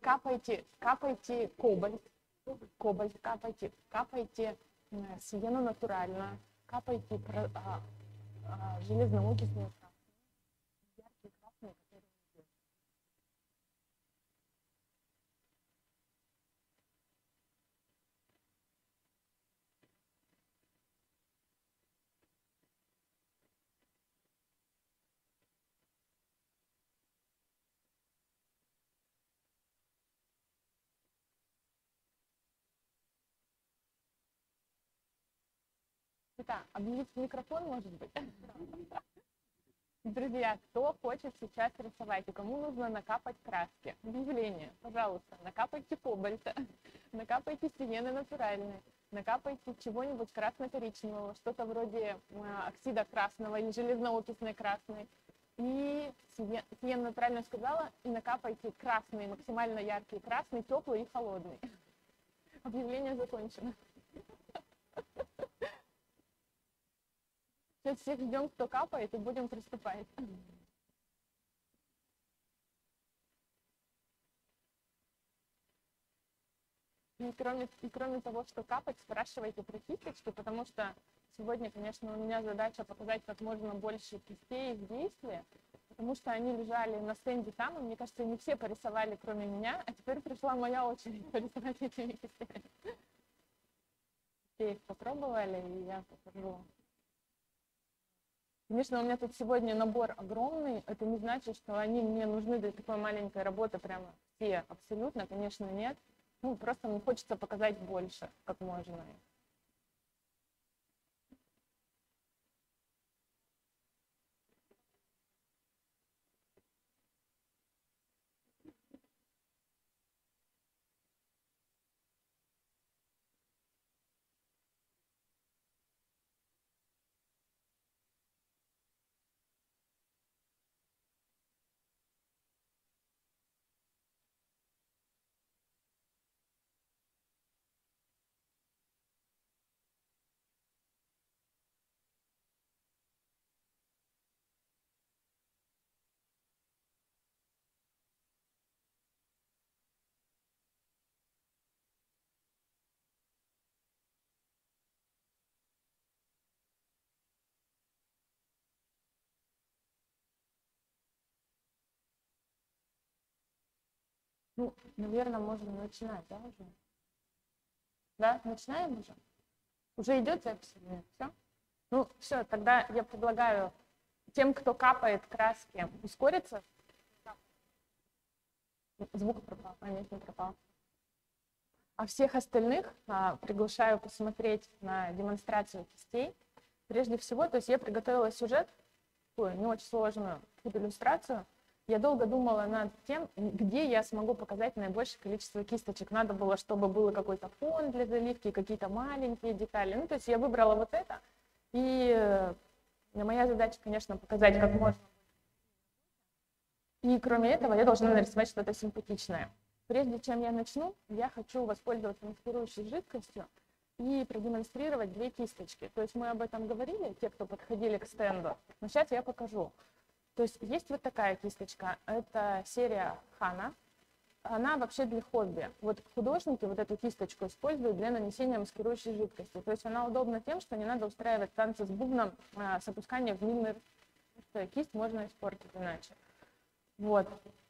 капайте кобальт капайте сиену натуральную, капайте железноокисную яркие красные, которые это объявить микрофон, может быть? Друзья, кто хочет сейчас рисовать и кому нужно накапать краски, объявление, пожалуйста, накапайте кобальта, накапайте сиены натуральной, накапайте чего-нибудь красно-коричневого, что-то вроде оксида красного или железноокисной красной. И сиену натуральную сказала, и накапайте красный, максимально яркий красный, теплый и холодный. Объявление закончено. Сейчас всех ждем, кто капает, и будем приступать. И кроме того, что капать, спрашивайте про кисточки, потому что сегодня, конечно, у меня задача показать как можно больше кистей в действии, потому что они лежали на стенде там, и мне кажется, не все порисовали, кроме меня, а теперь пришла моя очередь порисовать этими кистями. Все их попробовали, и я покажу. Конечно, у меня тут сегодня набор огромный, это не значит, что они мне нужны для такой маленькой работы прямо все абсолютно, конечно, нет. Ну, просто мне хочется показать больше, как можно. Ну, наверное, можно начинать, да, уже? Да, начинаем уже? Уже идет запись? Все? Ну, все, тогда я предлагаю тем, кто капает краски, ускориться. Звук пропал, а нет, не пропал. А всех остальных приглашаю посмотреть на демонстрацию кистей. Прежде всего, то есть я приготовила сюжет, такую не очень сложную иллюстрацию. Я долго думала над тем, где я смогу показать наибольшее количество кисточек. Надо было, чтобы был какой-то фон для заливки, какие-то маленькие детали. Ну, то есть я выбрала вот это. И моя задача, конечно, показать как можно. И кроме этого я должна нарисовать что-то симпатичное. Прежде чем я начну, я хочу воспользоваться маскирующей жидкостью и продемонстрировать две кисточки. То есть мы об этом говорили, те, кто подходили к стенду, но сейчас я покажу. То есть есть вот такая кисточка, это серия Хана. Она вообще для хобби. Вот художники вот эту кисточку используют для нанесения маскирующей жидкости. То есть она удобна тем, что не надо устраивать танцы с бубном с опусканием в мильный, потому что кисть можно испортить иначе. Вот.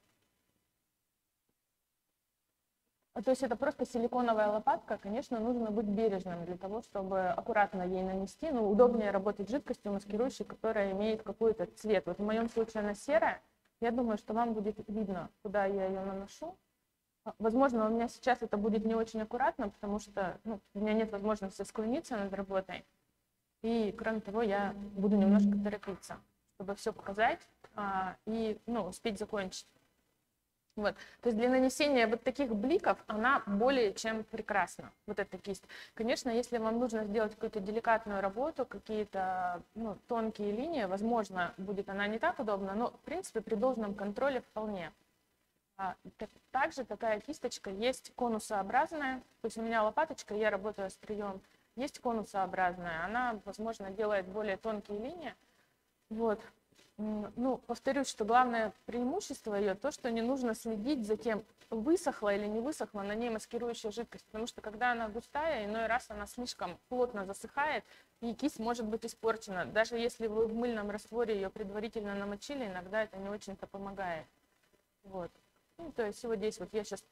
То есть это просто силиконовая лопатка, конечно, нужно быть бережным для того, чтобы аккуратно ей нанести. Ну, удобнее работать с жидкостью маскирующей, которая имеет какой-то цвет. Вот в моем случае она серая. Я думаю, что вам будет видно, куда я ее наношу. Возможно, у меня сейчас это будет не очень аккуратно, потому что у меня нет возможности склониться над работой. И, кроме того, я буду немножко торопиться, чтобы все показать и успеть закончить. Вот. То есть для нанесения вот таких бликов она более чем прекрасна, вот эта кисть. Конечно, если вам нужно сделать какую-то деликатную работу, какие-то тонкие линии, возможно, будет она не так удобна, но, в принципе, при должном контроле вполне. Также такая кисточка есть конусообразная, то есть у меня лопаточка, я работаю острием, есть конусообразная, она, возможно, делает более тонкие линии. Вот. Ну, повторюсь, что главное преимущество ее то, что не нужно следить за тем, высохла или не высохла на ней маскирующая жидкость, потому что когда она густая, иной раз она слишком плотно засыхает, и кисть может быть испорчена. Даже если вы в мыльном растворе ее предварительно намочили, иногда это не очень-то помогает. Вот. Ну, то есть вот здесь вот я сейчас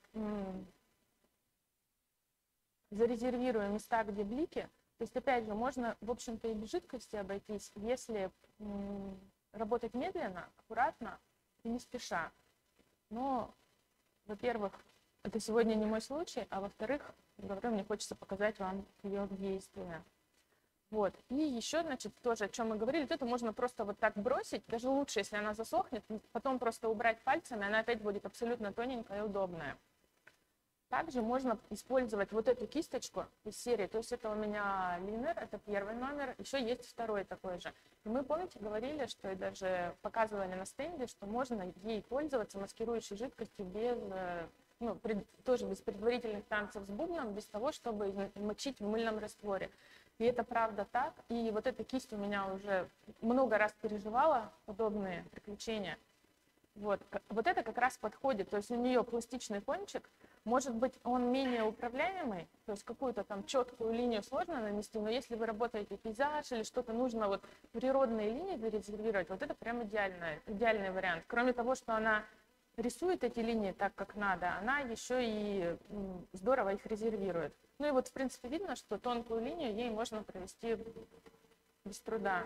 зарезервирую места, где блики. То есть, опять же, можно, в общем-то, и без жидкости обойтись, если работать медленно, аккуратно и не спеша. Но, во-первых, это сегодня не мой случай, а во-вторых, говорю, мне хочется показать вам ее действие. Вот. И еще, значит, тоже, о чем мы говорили, вот это можно просто вот так бросить, даже лучше, если она засохнет, потом просто убрать пальцами, она опять будет абсолютно тоненькая и удобная. Также можно использовать вот эту кисточку из серии, то есть это у меня линер, это первый номер, еще есть второй такой же. И мы, помните, говорили, что и даже показывали на стенде, что можно ей пользоваться маскирующей жидкостью без, ну, тоже без предварительных танцев с бубном, без того, чтобы мочить в мыльном растворе. И это правда так, и вот эта кисть у меня уже много раз переживала подобные приключения. Вот это как раз подходит, то есть у нее пластичный кончик, может быть, он менее управляемый, то есть какую-то там четкую линию сложно нанести, но если вы работаете пейзаж или что-то нужно вот природные линии зарезервировать, вот это прям идеальный вариант. Кроме того, что она рисует эти линии так, как надо, она еще и здорово их резервирует. Ну и вот, в принципе, видно, что тонкую линию ей можно провести без труда.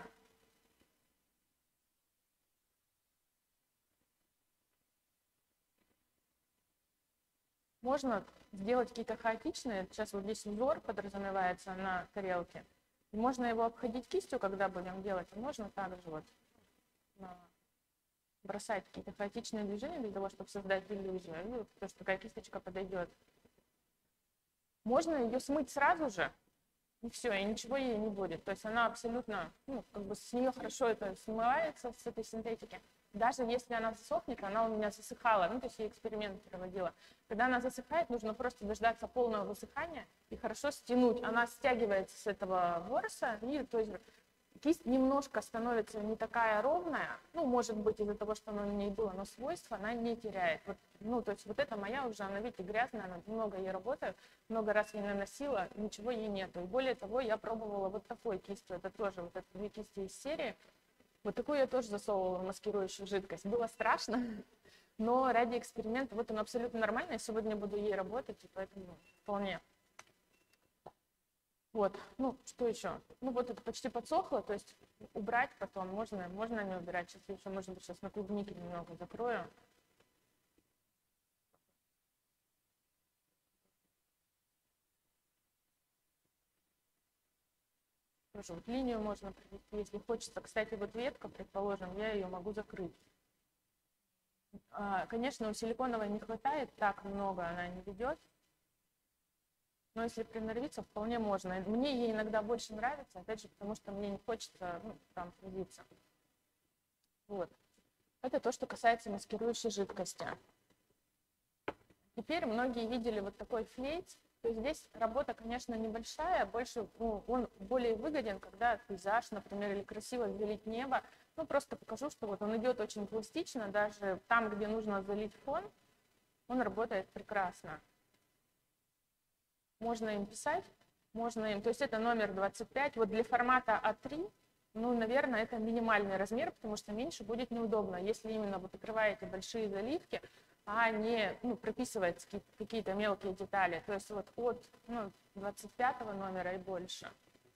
Можно сделать какие-то хаотичные, сейчас вот здесь узор подразумевается на тарелке, и можно его обходить кистью, когда будем делать, и можно также вот бросать какие-то хаотичные движения для того, чтобы создать иллюзию, и вот то, что такая кисточка подойдет. Можно ее смыть сразу же, и все, и ничего ей не будет. То есть она абсолютно, ну, как бы с нее хорошо это смывается, с этой синтетики. Даже если она засохнет, она у меня засыхала, ну, то есть я эксперимент проводила. Когда она засыхает, нужно просто дождаться полного высыхания и хорошо стянуть. Она стягивается с этого ворса, и то есть кисть немножко становится не такая ровная, ну, может быть, из-за того, что она на ней было, но свойства она не теряет. Вот, ну, то есть вот эта моя уже, она, видите, грязная, она много ей работаю, много раз ей наносила, ничего ей нету. И более того, я пробовала вот такой кистью, это тоже вот это две кисти из серии. Вот такую я тоже засовывала в маскирующую жидкость. Было страшно, но ради эксперимента, вот она абсолютно нормальная, сегодня буду ей работать, и поэтому вполне. Вот, ну, что еще? Ну, вот это почти подсохло, то есть убрать потом можно не убирать. Сейчас еще, может быть, сейчас на клубнике немного закрою. Тоже вот линию можно провести, если хочется. Кстати, вот ветка, предположим, я ее могу закрыть. Конечно, у силиконовой не хватает, так много она не ведет. Но если приноровиться, вполне можно. Мне ей иногда больше нравится, опять же, потому что мне не хочется, ну, там трудиться. Вот. Это то, что касается маскирующей жидкости. Теперь многие видели вот такой флейт. То есть здесь работа, конечно, небольшая, больше, ну, он более выгоден, когда пейзаж, например, или красиво залить небо. Ну, просто покажу, что вот он идет очень пластично, даже там, где нужно залить фон, он работает прекрасно. Можно им писать, можно им, то есть это номер 25, вот для формата А3, ну, наверное, это минимальный размер, потому что меньше будет неудобно, если именно вы покрываете большие заливки, а не, ну, прописывать какие-то мелкие детали, то есть вот от, ну, 25 номера и больше.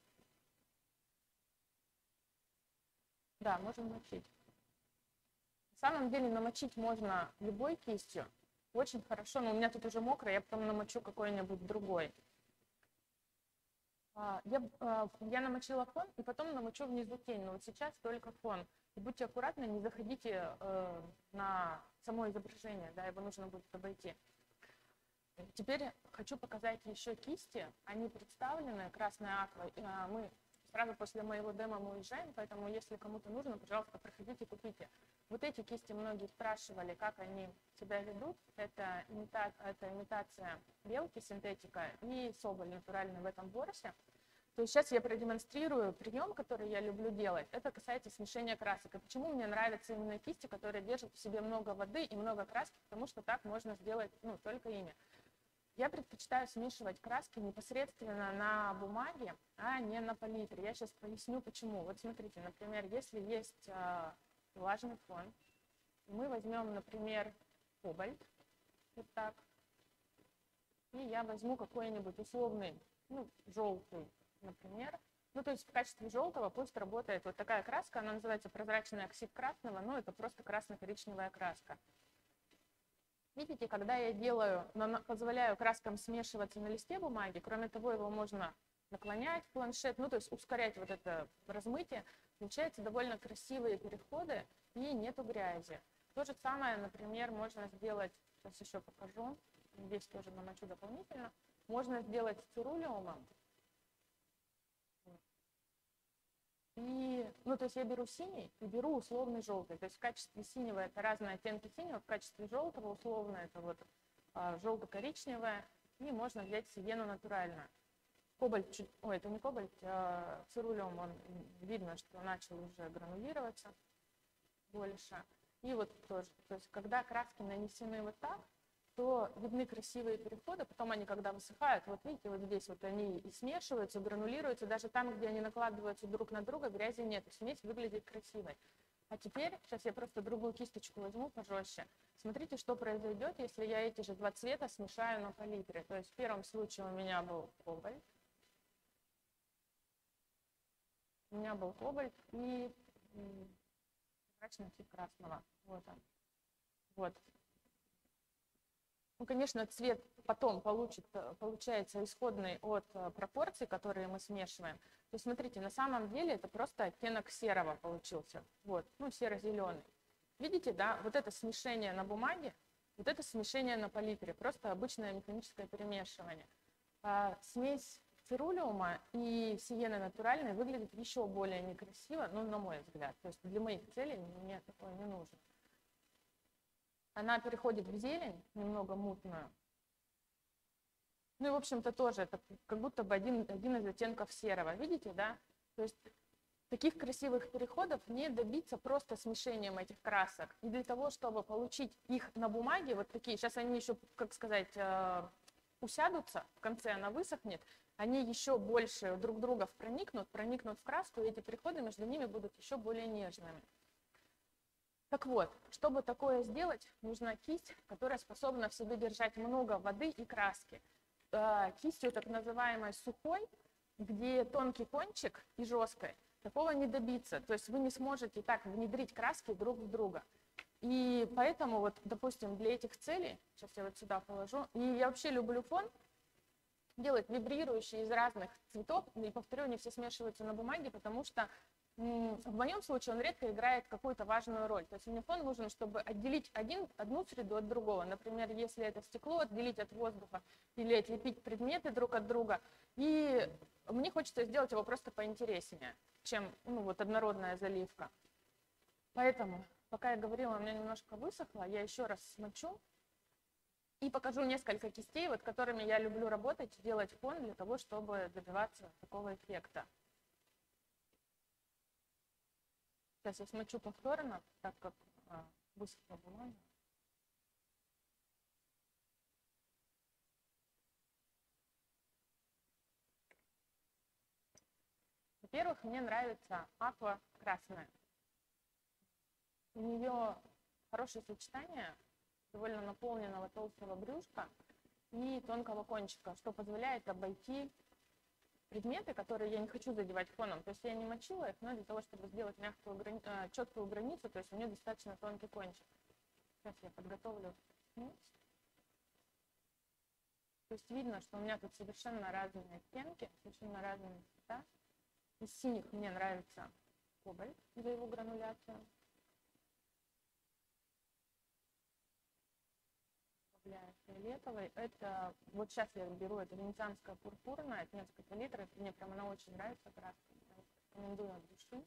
Да, можем мочить. На самом деле намочить можно любой кистью, очень хорошо, но у меня тут уже мокро, я потом намочу какой-нибудь другой. Я намочила фон и потом намочу внизу тень, но вот сейчас только фон. И будьте аккуратны, не заходите на само изображение, да, его нужно будет обойти. Теперь хочу показать еще кисти, они представлены, красная аква, мы сразу после моего демо мы уезжаем, поэтому если кому-то нужно, пожалуйста, проходите, купите. Вот эти кисти многие спрашивали, как они себя ведут, это имитация белки, синтетика и соболь натуральный в этом ворсе. То есть сейчас я продемонстрирую прием, который я люблю делать. Это касается смешения красок. И почему мне нравятся именно кисти, которые держат в себе много воды и много краски, потому что так можно сделать только ими. Я предпочитаю смешивать краски непосредственно на бумаге, а не на палитре. Я сейчас поясню, почему. Вот смотрите, например, если есть влажный фон, мы возьмем, например, кобальт, вот так, и я возьму какой-нибудь условный, желтый, например. То есть в качестве желтого пусть работает вот такая краска, она называется прозрачный оксид красного, но это просто красно-коричневая краска. Видите, когда я позволяю краскам смешиваться на листе бумаги, кроме того, его можно наклонять в планшет, то есть ускорять вот это размытие, получаются довольно красивые переходы и нету грязи. То же самое, например, можно сделать, сейчас еще покажу, здесь тоже намочу дополнительно, можно сделать с цирулиумом. И, то есть я беру синий и беру условный желтый. То есть в качестве синего это разные оттенки синего, в качестве желтого условно это вот желто-коричневое. И можно взять сиену натуральную. Кобальт, это не кобальт, а цирулиум, он видно, что начал уже гранулироваться больше. И вот тоже, то есть когда краски нанесены вот так, то видны красивые переходы, потом они, когда высыхают, вот видите, вот здесь вот они и смешиваются, гранулируются, даже там, где они накладываются друг на друга, грязи нет, смесь выглядит красивой. А теперь, сейчас я просто другую кисточку возьму пожестче. Смотрите, что произойдет, если я эти же два цвета смешаю на палитре. То есть в первом случае у меня был кобальт, и мрачный цвет красного. Вот он. Вот. Конечно, цвет потом получается исходный от пропорций, которые мы смешиваем. То есть, смотрите, на самом деле это просто оттенок серого получился. Вот, серо-зеленый. Видите, да, вот это смешение на бумаге, вот это смешение на палитре, просто обычное механическое перемешивание. Смесь цирулиума и сиены натуральной выглядит еще более некрасиво, на мой взгляд. То есть для моих целей мне такое не нужно. Она переходит в зелень, немного мутную. И, в общем-то, тоже это как будто бы один из оттенков серого. Видите, да? То есть таких красивых переходов не добиться просто смешением этих красок. И для того, чтобы получить их на бумаге, вот такие, сейчас они еще, как сказать, усядутся, в конце она высохнет, они еще больше друг друга проникнут в краску, и эти переходы между ними будут еще более нежными. Так вот, чтобы такое сделать, нужна кисть, которая способна в себе держать много воды и краски. Кистью так называемой сухой, где тонкий кончик и жесткой, такого не добиться. То есть вы не сможете так внедрить краски друг в друга. И поэтому, вот, допустим, для этих целей, сейчас я вот сюда положу, и я вообще люблю фон делать вибрирующий из разных цветов, и повторю, они все смешиваются на бумаге, потому что в моем случае он редко играет какую-то важную роль. То есть мне фон нужен, чтобы отделить одну среду от другого. Например, если это стекло, отделить от воздуха или отлепить предметы друг от друга. И мне хочется сделать его просто поинтереснее, чем однородная заливка. Поэтому, пока я говорила, у меня немножко высохло, я еще раз смочу и покажу несколько кистей, которыми я люблю работать, делать фон для того, чтобы добиваться такого эффекта. Сейчас я смочу повторно, так как высохла бумага. Во-первых, мне нравится аква красная. У нее хорошее сочетание довольно наполненного толстого брюшка и тонкого кончика, что позволяет обойти предметы, которые я не хочу задевать фоном. То есть я не мочила их, но для того, чтобы сделать четкую границу, то есть у нее достаточно тонкий кончик. Сейчас я подготовлю смесь. То есть видно, что у меня тут совершенно разные оттенки, совершенно разные цвета. Из синих мне нравится кобальт за его грануляцию. Фиолетовый. Это, вот сейчас я беру, это венецианская пурпурная от несколько палитры. Мне прям она очень нравится, краска. Рекомендую от души.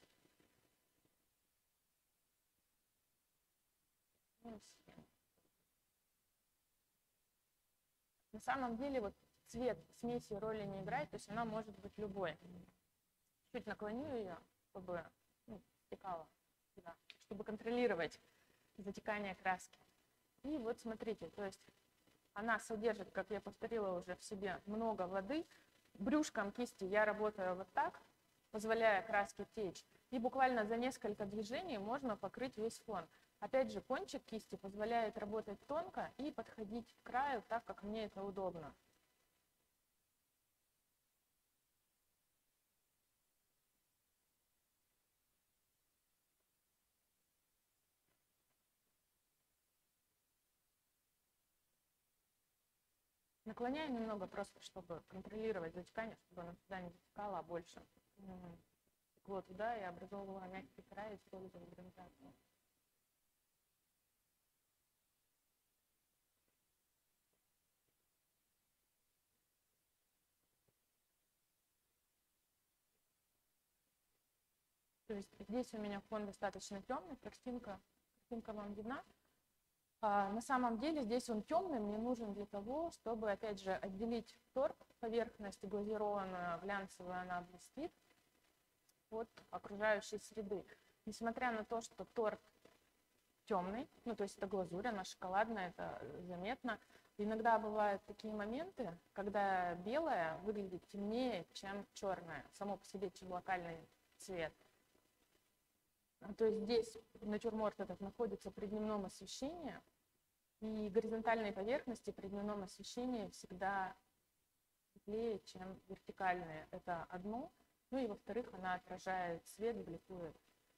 На самом деле, вот цвет смеси роли не играет, то есть она может быть любой. Чуть наклоню ее, чтобы стекала сюда, чтобы контролировать затекание краски. И вот смотрите, то есть она содержит, как я повторила уже в себе, много воды. Брюшком кисти я работаю вот так, позволяя краске течь. И буквально за несколько движений можно покрыть весь фон. Опять же, кончик кисти позволяет работать тонко и подходить к краю так, как мне это удобно. Наклоняю немного просто, чтобы контролировать затекание, чтобы оно туда не затекало, а больше текло туда и образовывала мягкий край, используя гравитацию. То есть здесь у меня фон достаточно темный, картинка вам видна. На самом деле здесь он темный, мне нужен для того, чтобы, опять же, отделить торт, поверхность глазированную, глянцевую, она блестит, от окружающей среды. Несмотря на то, что торт темный, ну то есть это глазурь, она шоколадная, это заметно. Иногда бывают такие моменты, когда белое выглядит темнее, чем черное, само по себе локальный цвет. То есть здесь натюрморт этот находится при дневном освещении, и горизонтальные поверхности при дневном освещении всегда светлее, чем вертикальные. Это одно. Ну и во-вторых, она отражает свет, бликует.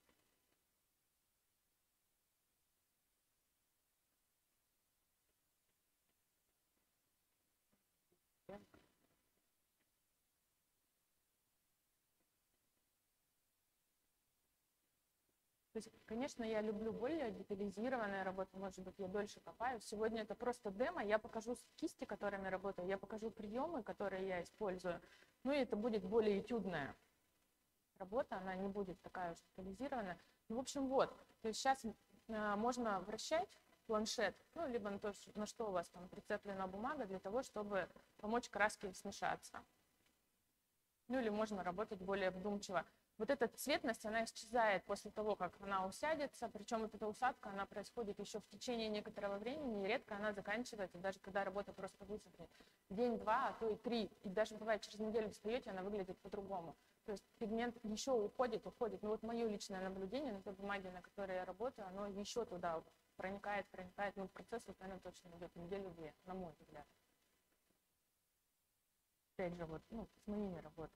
То есть, конечно, я люблю более детализированные работы, может быть, я дольше копаю. Сегодня это просто демо, я покажу кисти, которыми работаю, я покажу приемы, которые я использую. Ну и это будет более этюдная работа, она не будет такая уж детализированная. Ну, в общем, вот, то есть сейчас можно вращать планшет, ну, либо на то, на что у вас там прицеплена бумага, для того, чтобы помочь краске смешаться. Ну, или можно работать более вдумчиво. Вот эта цветность, она исчезает после того, как она усядется, причем вот эта усадка, она происходит еще в течение некоторого времени, и редко она заканчивается, даже когда работа просто высохнет. День-два, а то и 3, и даже бывает через неделю встаете, она выглядит по-другому. То есть пигмент еще уходит. Ну вот мое личное наблюдение на той бумаге, на которой я работаю, оно еще туда проникает, но процесс вот, наверное, точно идет неделю-две, на мой взгляд. Опять же, вот, с моими работами.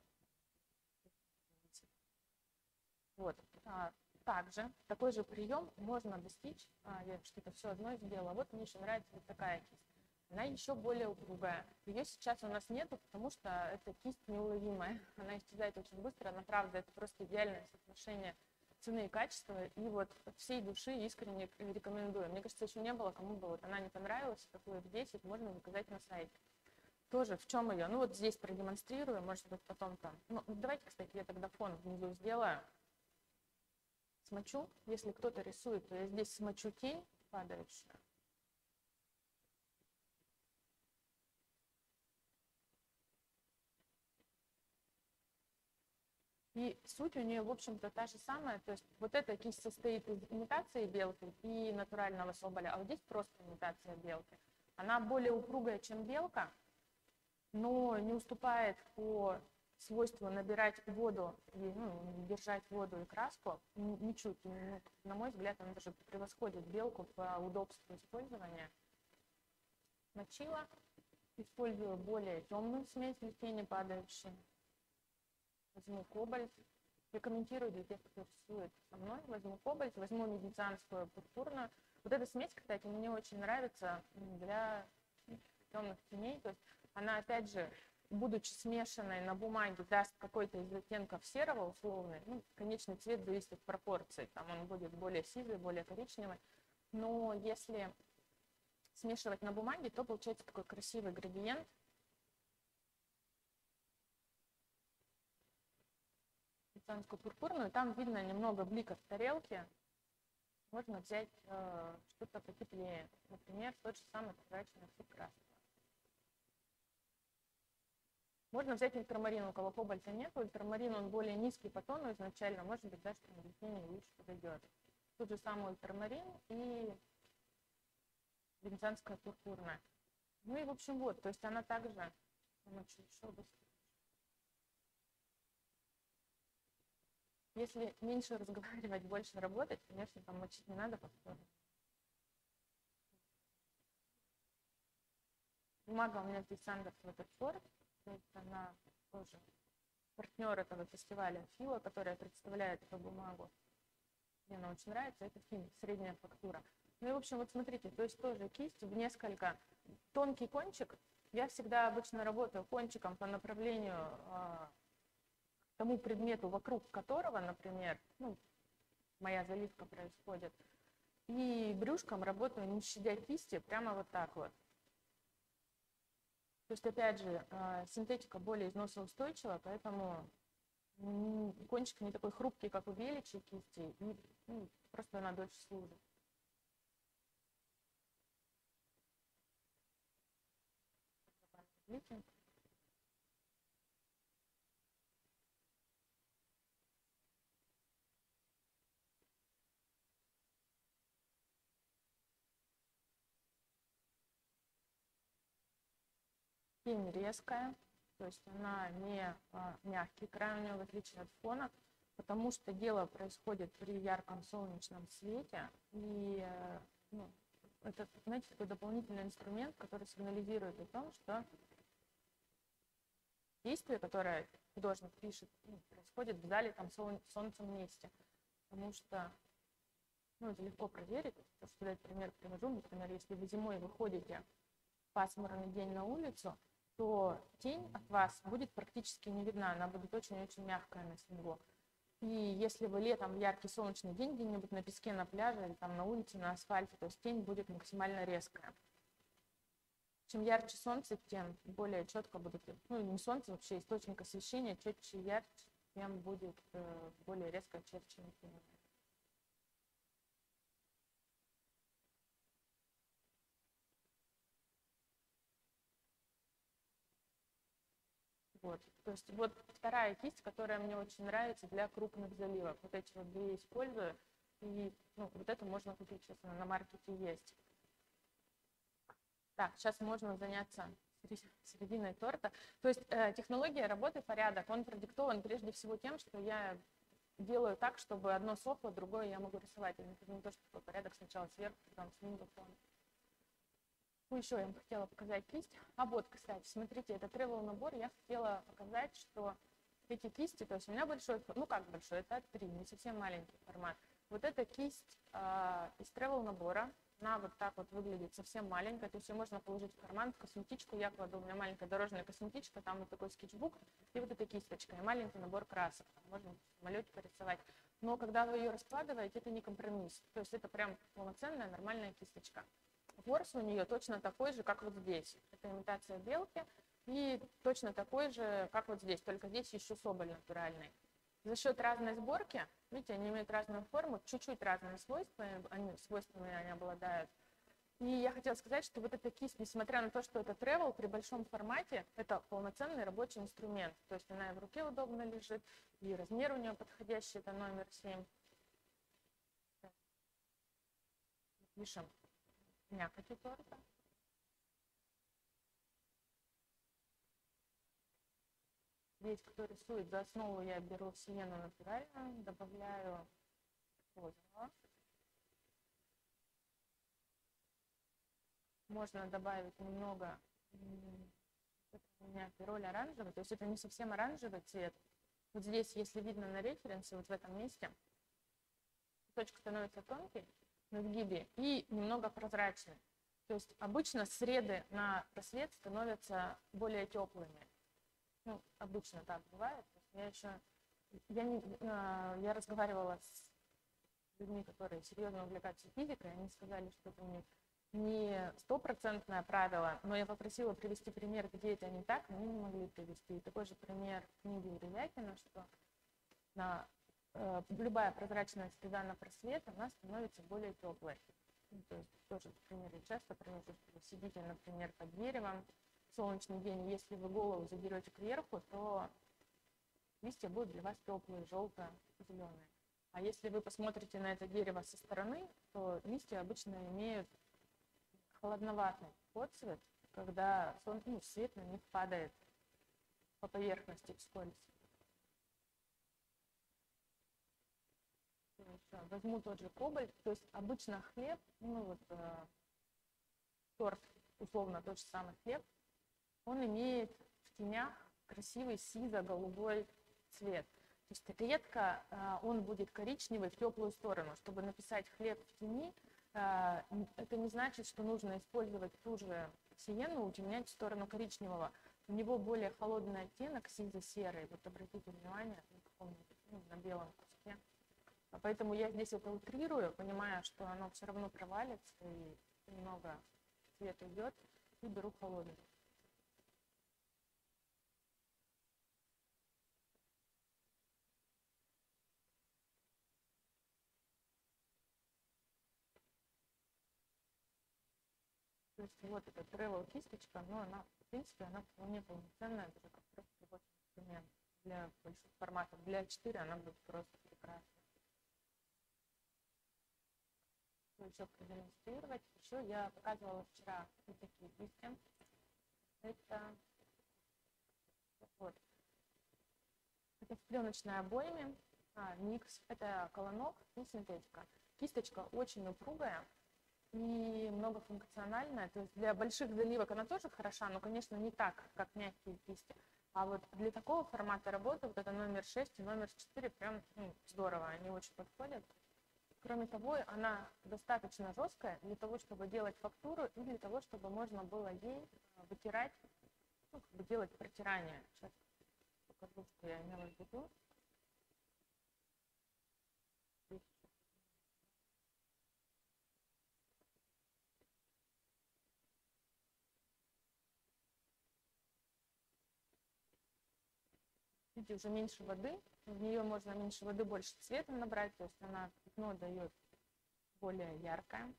Вот. Также такой же прием можно достичь, я что-то все одно сделала. Вот мне еще нравится вот такая кисть. Она еще более упругая. Ее сейчас у нас нету, потому что эта кисть неуловимая. Она исчезает очень быстро. Она, правда, это просто идеальное соотношение цены и качества. И вот от всей души искренне рекомендую. Мне кажется, еще не было, кому бы вот она не понравилась, такую F10 можно заказать на сайте. Тоже в чем ее? Ну вот здесь продемонстрирую, может быть потом там. Ну, давайте, кстати, я тогда фон внизу сделаю. Смочу. Если кто-то рисует, то я здесь смочу тень падающую. И суть у нее, в общем-то, та же самая. То есть вот эта кисть состоит из имитации белки и натурального соболя, а вот здесь просто имитация белки. Она более упругая, чем белка, но не уступает по свойству набирать воду и держать воду и краску ничуть. На мой взгляд, она даже превосходит белку по удобству использования. Мочила. Использую более темную смесь для тени падающей. Возьму кобальт. Рекомендую для тех, кто рисует со мной. Возьму кобальт, возьму медицинскую пурпурную. Вот эта смесь, кстати, мне очень нравится для темных теней. То есть она, опять же, будучи смешанной на бумаге, даст какой-то из оттенков серого условный. Конечный цвет зависит от пропорций. Там он будет более сизый, более коричневый. Но если смешивать на бумаге, то получается такой красивый градиент. Медицинскую пурпурную. Там видно немного бликов тарелки. Можно взять что-то потеплее. Например, тот же самый прозрачный цвет красного. Можно взять ультрамарин, у кого кобальта нет. Ультрамарин, он более низкий по тону изначально, может быть, даже на объяснение лучше подойдет. Тут же самый ультрамарин и венецианская пурпурная. Ну и, в общем, вот, то есть она также чуть быстрее. Если меньше разговаривать, больше работать, конечно, там мочить не надо повторно. Бумага у меня здесь Сандерс Waterford, то есть она тоже партнер этого фестиваля Фила, которая представляет эту бумагу. Мне она очень нравится, это фин, средняя фактура. Ну и, в общем, вот смотрите, то есть тоже кисть в несколько. Тонкий кончик, я всегда обычно работаю кончиком по направлению к тому предмету, вокруг которого, например, моя заливка происходит. И брюшком работаю, не щадя кисти, прямо вот так вот. То есть, опять же, синтетика более износоустойчива, поэтому кончик не такой хрупкий, как у беличьей кисти, и просто она дольше служит. Видите? Тень резкая, то есть она не мягкий край у нее, в отличие от фона, потому что дело происходит при ярком солнечном свете, и это, знаете, такой дополнительный инструмент, который сигнализирует о том, что действие, которое художник пишет, происходит в зале там солнцем месте, потому что это легко проверить. Просто дать пример привожу, например, если вы зимой выходите в пасмурный день на улицу, то тень от вас будет практически не видна, она будет очень-очень мягкая на снегу. И если вы летом в яркий солнечный день где-нибудь на песке, на пляже или там на улице, на асфальте, то есть тень будет максимально резкая. Чем ярче солнце, тем более четко будут, не солнце, вообще источник освещения, четче и ярче, тем будет более резко очерченный тень. Вот. То есть вот вторая кисть, которая мне очень нравится для крупных заливок. Вот эти вот две использую. И вот это можно купить, честно, на маркете есть. Так, сейчас можно заняться серединой торта. То есть технология работы, порядок, он продиктован прежде всего тем, что я делаю так, чтобы одно сохло, другое я могу рисовать. Это не то, что такой порядок сначала сверху, потом снизу. Еще я вам хотела показать кисть. А вот, кстати, смотрите, это travel набор. Я хотела показать, что эти кисти, то есть у меня большой, как большой, это А3, не совсем маленький формат. Вот эта кисть из travel набора, она вот так вот выглядит совсем маленькая, то есть ее можно положить в карман, в косметичку. Я кладу, у меня маленькая дорожная косметичка, там вот такой скетчбук и вот эта кисточка, и маленький набор красок. Можно в самолете порисовать. Но когда вы ее раскладываете, это не компромисс. То есть это прям полноценная нормальная кисточка. Ворс у нее точно такой же, как вот здесь. Это имитация белки. И точно такой же, как вот здесь, только здесь еще соболь натуральный. За счет разной сборки, видите, они имеют разную форму, чуть-чуть разные свойствами они обладают. И я хотела сказать, что вот эта кисть, несмотря на то, что это travel, при большом формате, это полноценный рабочий инструмент. То есть она и в руке удобно лежит, и размер у нее подходящий, это номер 7. Пишем мякоть торта. Здесь, кто рисует, за основу я беру сиену натуральную, добавляю розового. Можно добавить немного, это у меня пироль оранжевый, то есть это не совсем оранжевый цвет. Вот здесь, если видно на референсе, вот в этом месте, кусочек становится тонкий на сгибе и немного прозрачный. То есть обычно среды на просвет становятся более теплыми. Обычно так бывает. Я разговаривала с людьми, которые серьезно увлекаются физикой, они сказали, что это у них не стопроцентное правило, но я попросила привести пример, где это не так, они не могли привести. И такой же пример в книге Еревякина, что любая прозрачная среда на просвет, она становится более теплой. То есть тоже примеры часто привожу, что вы сидите, например, под деревом, солнечный день, если вы голову задерете кверху, то листья будут для вас теплые, желто-зеленые. А если вы посмотрите на это дерево со стороны, то листья обычно имеют холодноватый отцвет, когда свет на них падает по поверхности вскользь. Возьму тот же кобальт, то есть обычно хлеб, торт, условно тот же самый хлеб, он имеет в тенях красивый сизо-голубой цвет. То есть редко он будет коричневый в теплую сторону. Чтобы написать хлеб в тени, это не значит, что нужно использовать ту же сиену, утемнять в сторону коричневого. У него более холодный оттенок, сизо-серый. Вот обратите внимание на белом куске. Поэтому я здесь это утрирую, понимая, что оно все равно провалится и немного цвет уйдет, и беру холодный. То есть вот эта travel кисточка, но она, в принципе, она вполне полноценная, даже как просто рабочий инструмент для больших форматов. Для А4 она будет просто прекрасна. Еще продемонстрировать. Еще я показывала вчера вот такие листья. Это вот. Это в пленочной обойме. Микс. Это колонок и синтетика. Кисточка очень упругая и многофункциональная. То есть для больших заливок она тоже хороша, но, конечно, не так, как мягкие кисти. А вот для такого формата работы, вот это номер 6 и номер 4, прям здорово, они очень подходят. Кроме того, она достаточно жесткая для того, чтобы делать фактуру и для того, чтобы можно было ей вытирать, делать протирание. Сейчас покажу, что я имела в виду. Видите, уже меньше воды, в нее можно меньше воды, больше цвета набрать, то есть она пятно дает более яркое.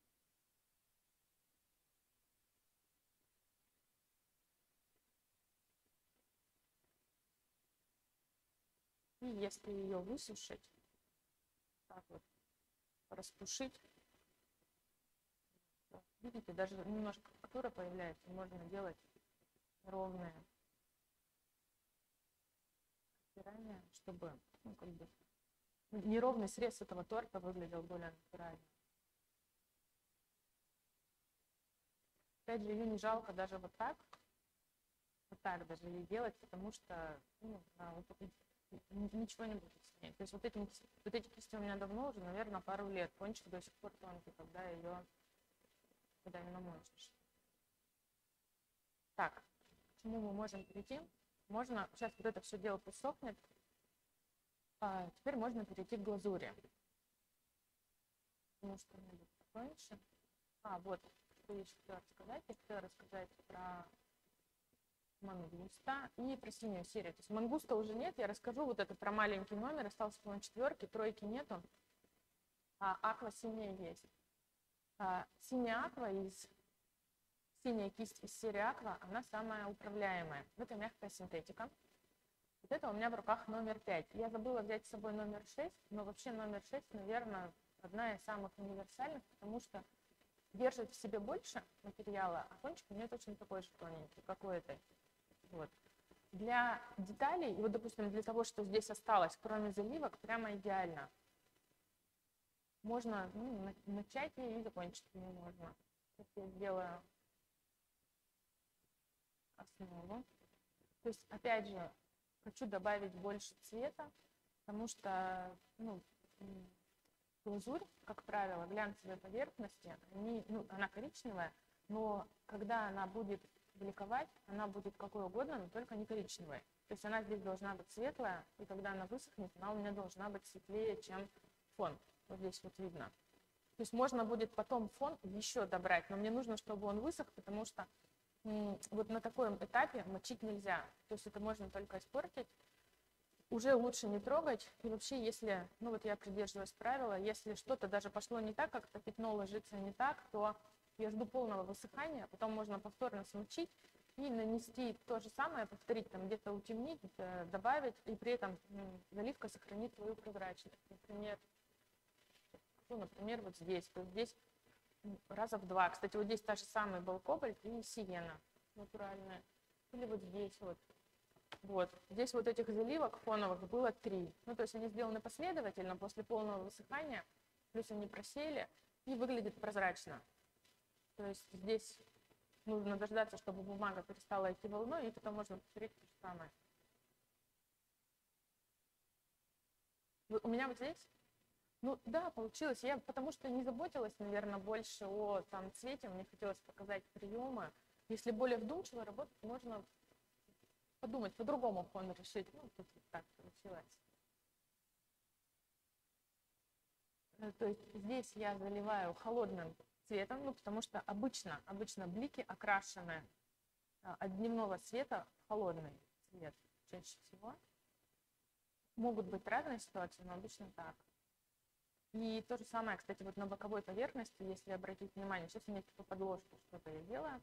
И если ее высушить, так вот, распушить, видите, даже немножко фактура появляется, можно делать ровное стирание, чтобы неровный срез этого торта выглядел более натурально. Опять же, ее не жалко даже вот так даже ей делать, потому что ничего не будет с ней. То есть вот эти кисти у меня давно уже, наверное, пару лет. Кончик до сих пор тонкий, когда не намочишь. Так, к чему мы можем перейти? Можно, сейчас вот это все дело присохнет. Теперь можно перейти к глазури. Потому что мне будет тоньше. Вот, что я еще хотела рассказать. Я хотела рассказать про мангуста и про синюю серию. То есть мангуста уже нет. Я расскажу вот это про маленький номер. Остался, по-моему, 4, 3 нету. Аква синяя есть. Синяя аква синяя кисть из серии аква, она самая управляемая. Это мягкая синтетика. Вот это у меня в руках номер 5. Я забыла взять с собой номер 6, но вообще номер 6, наверное, одна из самых универсальных, потому что держит в себе больше материала, а кончик у нее точно такой же тоненький, как у этой. Вот. Для деталей, вот, допустим, для того, что здесь осталось, кроме заливок, прямо идеально. Можно начать и закончить ее можно. Сейчас я сделаю основу. То есть, опять же, хочу добавить больше цвета, потому что глазурь, как правило, глянцевые поверхности, она коричневая, но когда она будет бликовать, она будет какой угодно, но только не коричневая. То есть она здесь должна быть светлая, и когда она высохнет, она у меня должна быть светлее, чем фон. Вот здесь вот видно. То есть можно будет потом фон еще добрать, но мне нужно, чтобы он высох, потому что вот на таком этапе мочить нельзя. То есть это можно только испортить. Уже лучше не трогать. И вообще, если, вот я придерживаюсь правила, если что-то даже пошло не так, как-то пятно ложится не так, то я жду полного высыхания, потом можно повторно смочить и нанести то же самое, повторить, там где-то утемнить, добавить, и при этом заливка сохранит свою прозрачность. Например, вот здесь. То есть здесь раза в два. Кстати, вот здесь та же самая был кобальт и сиена натуральная. Или вот здесь вот. Вот. Здесь вот этих заливок фоновых было 3. Ну, то есть они сделаны последовательно, после полного высыхания, плюс они просели и выглядят прозрачно. То есть здесь нужно дождаться, чтобы бумага перестала идти волной, и потом можно повторить то же самое. У меня вот здесь, ну да, получилось. Я потому что не заботилась, наверное, больше о там цвете, мне хотелось показать приемы. Если более вдумчиво работать, можно подумать, по-другому фон решить. Ну, тут вот так получилось. То есть здесь я заливаю холодным цветом, ну, потому что обычно блики окрашены от дневного света в холодный цвет чаще всего. Могут быть разные ситуации, но обычно так. И то же самое, кстати, вот на боковой поверхности, если обратить внимание, сейчас у меня типа подложку что-то я делаю,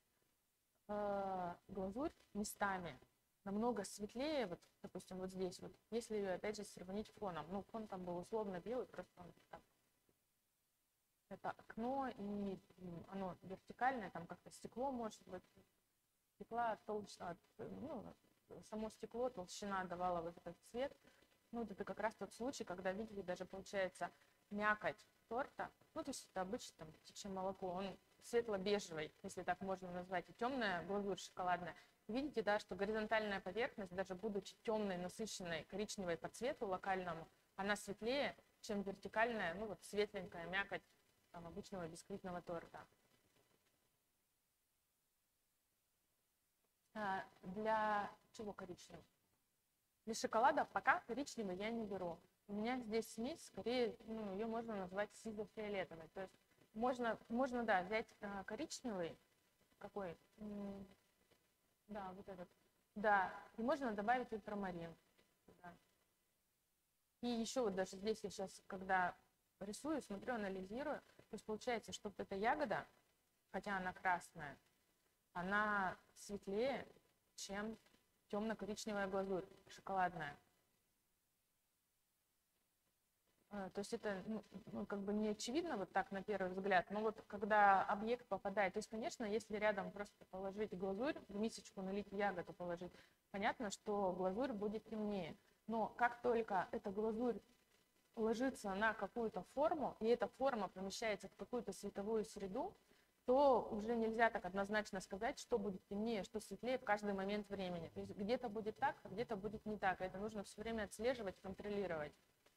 глазурь местами намного светлее, вот, допустим, вот здесь вот, если ее, опять же, сравнить фоном. Ну, фон там был условно белый, просто он так. Это окно, и оно вертикальное, там как-то стекло может быть. Стекла толщина, ну, само стекло, толщина давала вот этот цвет. Ну, вот это как раз тот случай, когда, видите, даже получается мякоть торта, ну, то есть это обычно там птичье молоко, он светло-бежевый, если так можно назвать, и темная глазурь шоколадная. Видите, да, что горизонтальная поверхность, даже будучи темной, насыщенной, коричневой по цвету локальному, она светлее, чем вертикальная, ну, вот светленькая мякоть там, обычного бисквитного торта. Для чего коричневый? Для шоколада пока коричневый я не беру. У меня здесь смесь, скорее, ну, ее можно назвать сизо-фиолетовой. То есть можно, да, взять коричневый, какой, да, вот этот, да, и можно добавить ультрамарин. Да. И еще вот даже здесь я сейчас, когда рисую, смотрю, анализирую, то есть получается, что вот эта ягода, хотя она красная, она светлее, чем темно-коричневая глазурь, шоколадная. То есть это ну, как бы не очевидно вот так на первый взгляд, но вот когда объект попадает, то есть, конечно, если рядом просто положить глазурь, в мисочку налить ягоду положить, понятно, что глазурь будет темнее. Но как только эта глазурь ложится на какую-то форму, и эта форма помещается в какую-то световую среду, то уже нельзя так однозначно сказать, что будет темнее, что светлее в каждый момент времени. То есть где-то будет так, а где-то будет не так. Это нужно все время отслеживать, контролировать.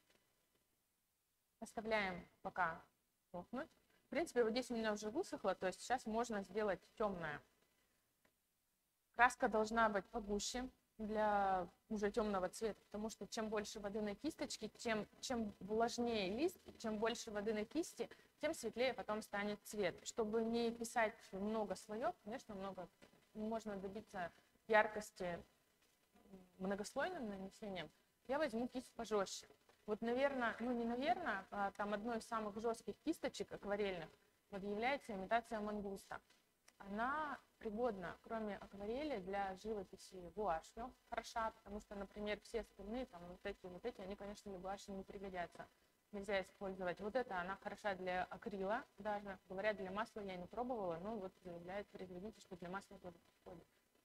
Оставляем пока сохнуть. В принципе, вот здесь у меня уже высохло, то есть сейчас можно сделать темное. Краска должна быть погуще для уже темного цвета, потому что чем больше воды на кисточке, чем влажнее лист, чем больше воды на кисти, тем светлее потом станет цвет. Чтобы не писать много слоев, конечно, можно добиться яркости многослойным нанесением. Я возьму кисть пожестче. Вот, наверное, ну не наверное, а там одной из самых жестких кисточек акварельных вот является имитация мангуста. Она пригодна, кроме акварели, для живописи гуашью хороша, потому что, например, все остальные, там вот эти, они, конечно, для гуаши не пригодятся. Нельзя использовать. Вот это она хороша для акрила даже. Говорят, для масла я не пробовала, но вот заявляет производитель, что для масла тоже подходит.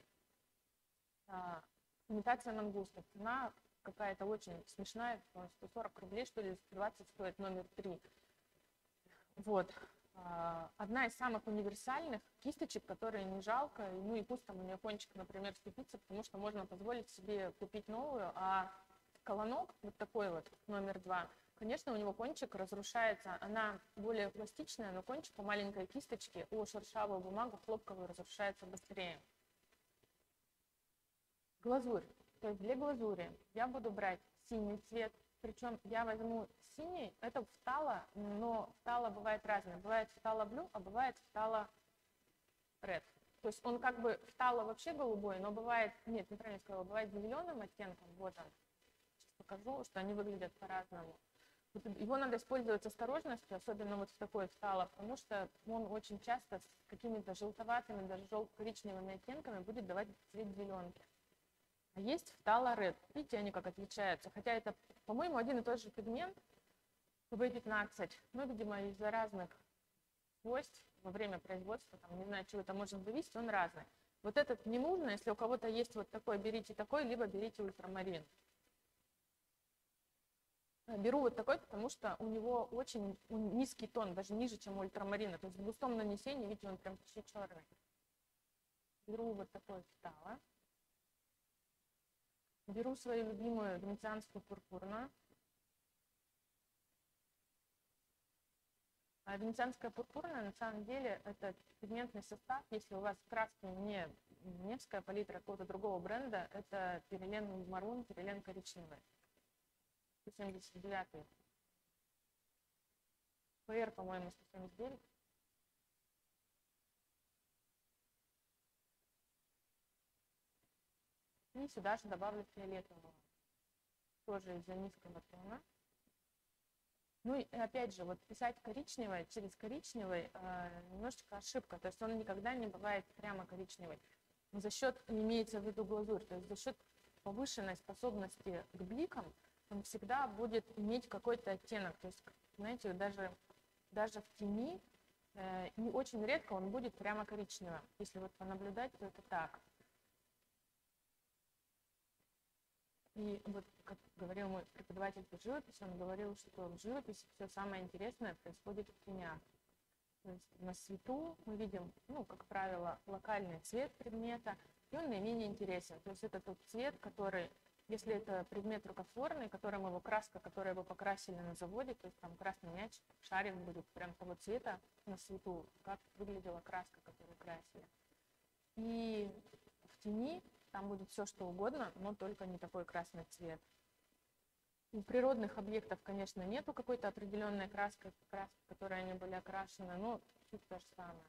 Имитация мангуста. Цена какая-то очень смешная, 140 рублей, что ли, 20 стоит номер 3. Вот. Одна из самых универсальных кисточек, которые не жалко, ну и пусть там у нее кончик, например, ступится, потому что можно позволить себе купить новую, а колонок, вот такой вот, номер 2, конечно, у него кончик разрушается, она более пластичная, но кончик у маленькой кисточки о шершавую бумагу хлопковую разрушается быстрее. Глазурь. То есть для глазури я буду брать синий цвет, причем я возьму синий, это фтала, но фтала бывает разное. Бывает фтала блю, а бывает фтала ред. То есть он как бы фтала вообще голубой, но бывает, нет, неправильно сказала, бывает зеленым оттенком. Вот он. Сейчас покажу, что они выглядят по-разному. Его надо использовать с осторожностью, особенно вот в такой стало, потому что он очень часто с какими-то желтоватыми, даже желто-коричневыми оттенками будет давать цвет зеленки. А есть фтала Red. Видите, они как отличаются. Хотя это, по-моему, один и тот же пигмент, V15, но, видимо, из-за разных свойств во время производства, там, не знаю, чего это может зависеть, он разный. Вот этот не нужно, если у кого-то есть вот такой, берите такой, либо берите ультрамарин. Беру вот такой, потому что у него очень низкий тон, даже ниже, чем у ультрамарина. То есть в густом нанесении, видите, он прям почти черный. Беру вот такой фтала. Беру свою любимую венецианскую пурпурную. А венецианская пурпурная, на самом деле, это пигментный состав. Если у вас краски не Невская палитра какого-то другого бренда, это пирилен марун, пирилен коричневый. 179. ПР, по-моему, 179. И сюда же добавлю фиолетового. Тоже из-за низкого тона. Ну и опять же, вот писать коричневый через коричневый немножечко ошибка. То есть он никогда не бывает прямо коричневый. Но за счет, имеется в виду глазурь, то есть за счет повышенной способности к бликам, он всегда будет иметь какой-то оттенок. То есть, знаете, даже в тени не очень редко он будет прямо коричневым. Если вот понаблюдать, то это так. И вот, как говорил мой преподаватель по живописи, он говорил, что в живописи все самое интересное происходит в тенях. То есть на свету мы видим, ну, как правило, локальный цвет предмета, и он наименее интересен. То есть это тот цвет, который, если это предмет рукотворный, которым его краска, которую его покрасили на заводе, то есть там красный мяч, шарик будет прям того цвета на свету, как выглядела краска, которую красили. И в тени там будет все, что угодно, но только не такой красный цвет. У природных объектов, конечно, нету какой-то определенной краски, которой они были окрашены, но суть то же самое.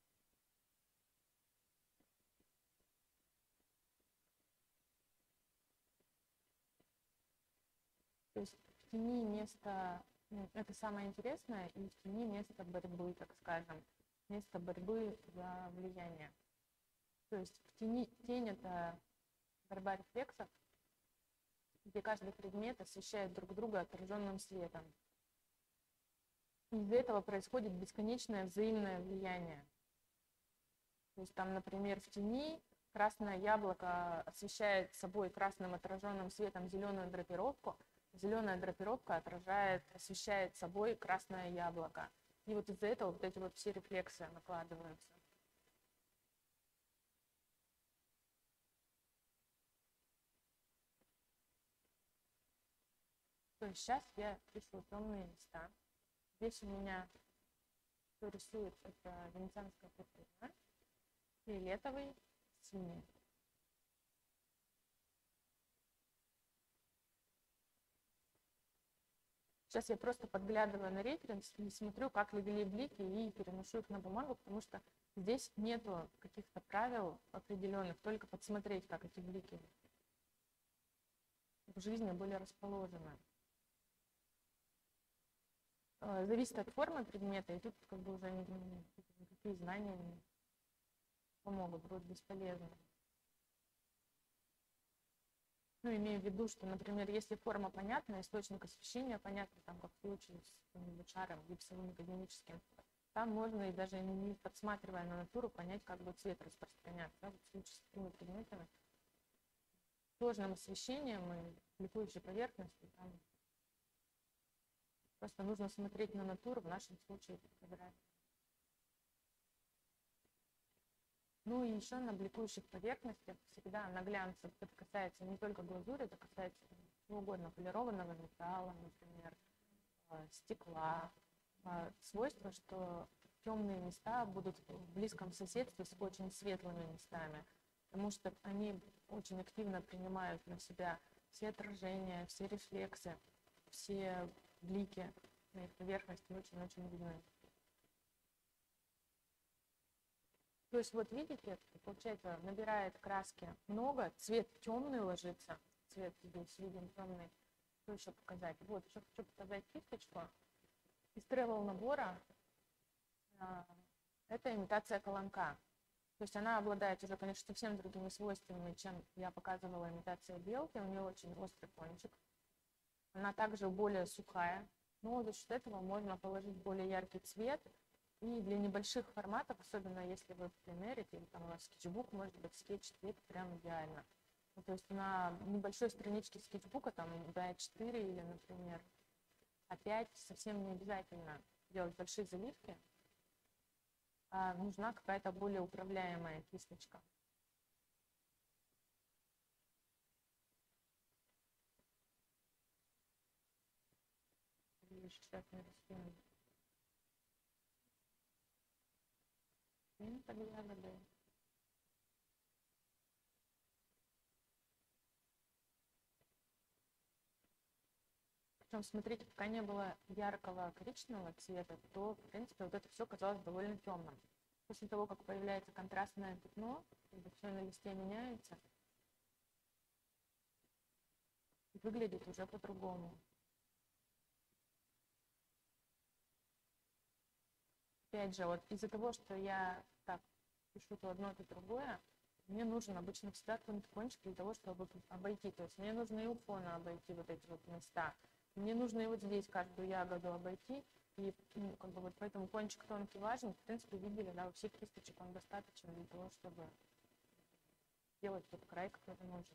То есть в тени место, это самое интересное, и в тени место борьбы, так скажем, место борьбы за влияние. То есть в тень это борьба рефлексов, где каждый предмет освещает друг друга отраженным светом. Из-за этого происходит бесконечное взаимное влияние. То есть там, например, в тени красное яблоко освещает собой красным отраженным светом зеленую драпировку, зеленая драпировка освещает собой красное яблоко. И вот из-за этого вот эти вот все рефлексы накладываются. То есть сейчас я пишу темные места. Здесь у меня, что рисует, это венецианская пурпурная, фиолетовый, синий. Сейчас я просто подглядываю на референс и смотрю, как легли блики, и переношу их на бумагу, потому что здесь нету каких-то правил определенных, только подсмотреть, как эти блики в жизни были расположены. Зависит от формы предмета, и тут как бы уже никакие знания не помогут, будут бесполезны. Ну, имею в виду, что, например, если форма понятна, источник освещения понятен, там, как в случае с каким-нибудь шаром гипсовым академическим, там можно и даже не подсматривая на натуру понять, как будет цвет распространяться. Да? В случае с такими предметами, сложным освещением и бликующей поверхностью, там просто нужно смотреть на натуру, в нашем случае фотографии. Ну и еще на бликующих поверхностях всегда на глянцах, это касается не только глазури, это касается чего угодно, полированного металла, например, стекла. Свойство, что темные места будут в близком соседстве с очень светлыми местами, потому что они очень активно принимают на себя все отражения, все рефлексы, все блики на их поверхности очень-очень видны. То есть вот видите, получается, набирает краски много, цвет темный ложится, цвет здесь виден темный, Что еще показать? Вот, еще хочу показать кисточку из travel набора. Это имитация колонка. То есть она обладает уже, конечно, совсем другими свойствами, чем я показывала имитация белки. У нее очень острый кончик. Она также более сухая, но за счет этого можно положить более яркий цвет. И для небольших форматов, особенно если вы пленерите, или там у вас скетчбук, может быть, скетч цвет прям идеально. Ну, то есть на небольшой страничке скетчбука, там B4 или, например, А5, совсем не обязательно делать большие заливки, а нужна какая-то более управляемая кисточка. Сейчас нарисуем. Под ягоды. Причем, смотрите, пока не было яркого коричневого цвета, то, в принципе, вот это все казалось довольно темным. После того, как появляется контрастное пятно, когда все на листе меняется, выглядит уже по-другому. Опять же, вот из-за того, что я так пишу то одно, то другое, мне нужен обычно всегда тонкий кончик для того, чтобы обойти. То есть мне нужно и у фона обойти вот эти вот места. Мне нужно и вот здесь каждую ягоду обойти. И как бы вот поэтому кончик тонкий важен. В принципе, видели, да, у всех кисточек он достаточно для того, чтобы сделать тот край, который нужен.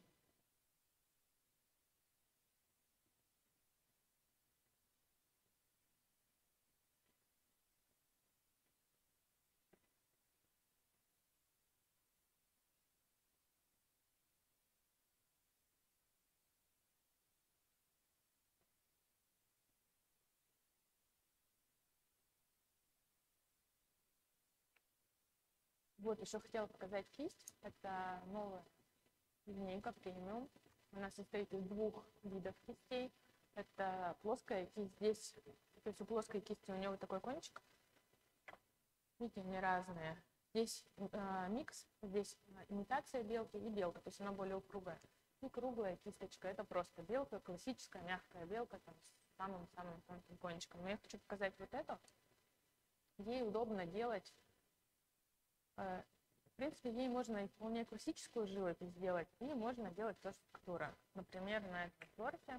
Вот, еще хотела показать кисть. Это новая линейка премиум. Она состоит из двух видов кистей. Это плоская кисть. Здесь, то есть у плоской кисти у нее вот такой кончик. Видите, они разные. Здесь микс, здесь имитация белки и белка, то есть она более упругая. И круглая кисточка, это просто белка, классическая мягкая белка там, с самым-самым тонким кончиком. Но я хочу показать вот эту. Ей удобно делать, в принципе, ей можно и вполне классическую живопись сделать, и можно делать тоже фактура. Например, на этом торте.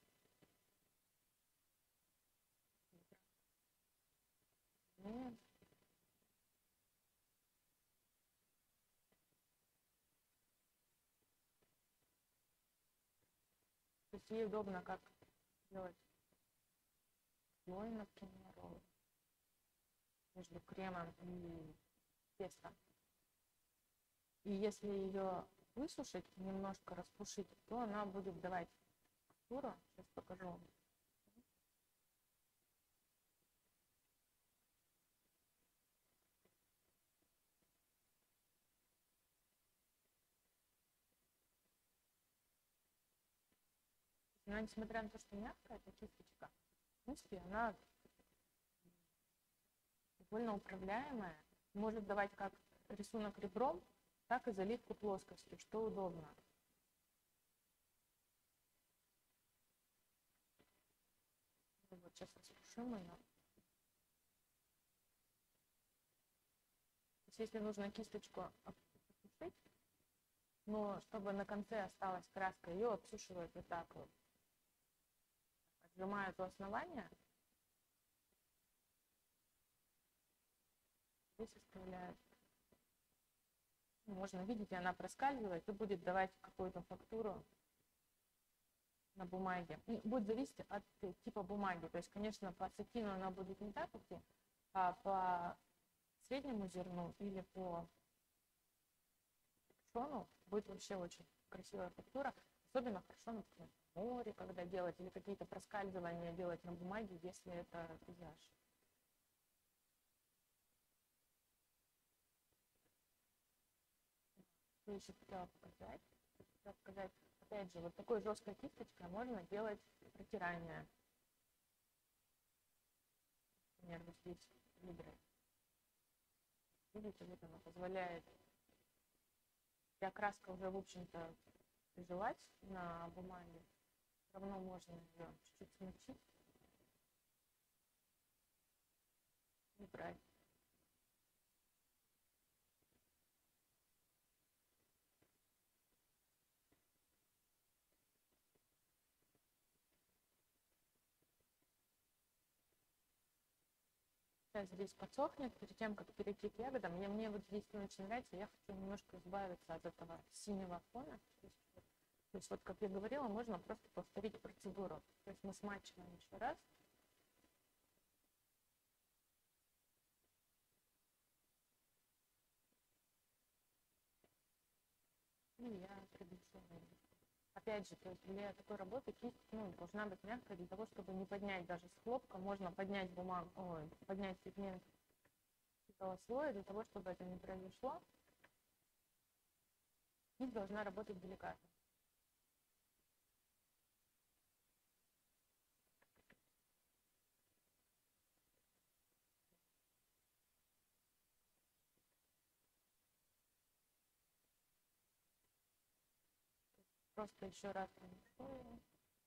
То есть ей удобно как делать слой, например, между кремом и тестом. И если ее высушить, немножко распушить, то она будет давать текстуру. Сейчас покажу. Но несмотря на то, что мягкая эта кисточка, в принципе, она довольно управляемая. Может давать как рисунок ребром, так и заливку плоскостью, что удобно. Вот сейчас распушим ее. Если нужно кисточку обсушить, но чтобы на конце осталась краска, ее обсушивают вот так вот. Отжимают у основания. Здесь оставляют. Можно видеть, она проскальзывает и будет давать какую-то фактуру на бумаге. Будет зависеть от типа бумаги. То есть, конечно, по сатину она будет не так идти, а по среднему зерну или по капюшону будет вообще очень красивая фактура. Особенно хорошо, например, в море, когда делать, или какие-то проскальзывания делать на бумаге, если это пейзаж. Что еще хотела показать? Опять же, вот такой жесткой кисточкой можно делать протирание. Например, вот здесь выбрать. Видите, вот она позволяет. Вся краска уже, в общем-то, прижилась на бумаге. равно можно ее чуть-чуть смягчить и брать. Сейчас здесь подсохнет, перед тем, как перейти к ягодам. Мне вот здесь не очень нравится, я хочу немножко избавиться от этого синего фона. То есть вот, как я говорила, можно просто повторить процедуру. То есть мы смачиваем еще раз. И я приглушаю. Опять же, то есть для такой работы кисть должна быть мягкой, для того, чтобы не поднять даже с хлопка. Можно поднять бумагу, поднять пигмент этого слоя, для того, чтобы это не произошло. Кисть должна работать деликатно. Просто еще раз нанесу.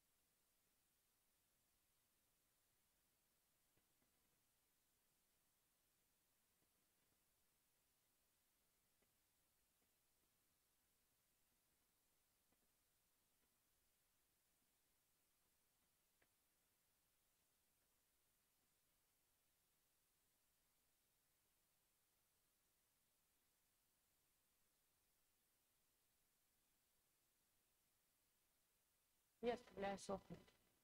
И оставляю сохнуть.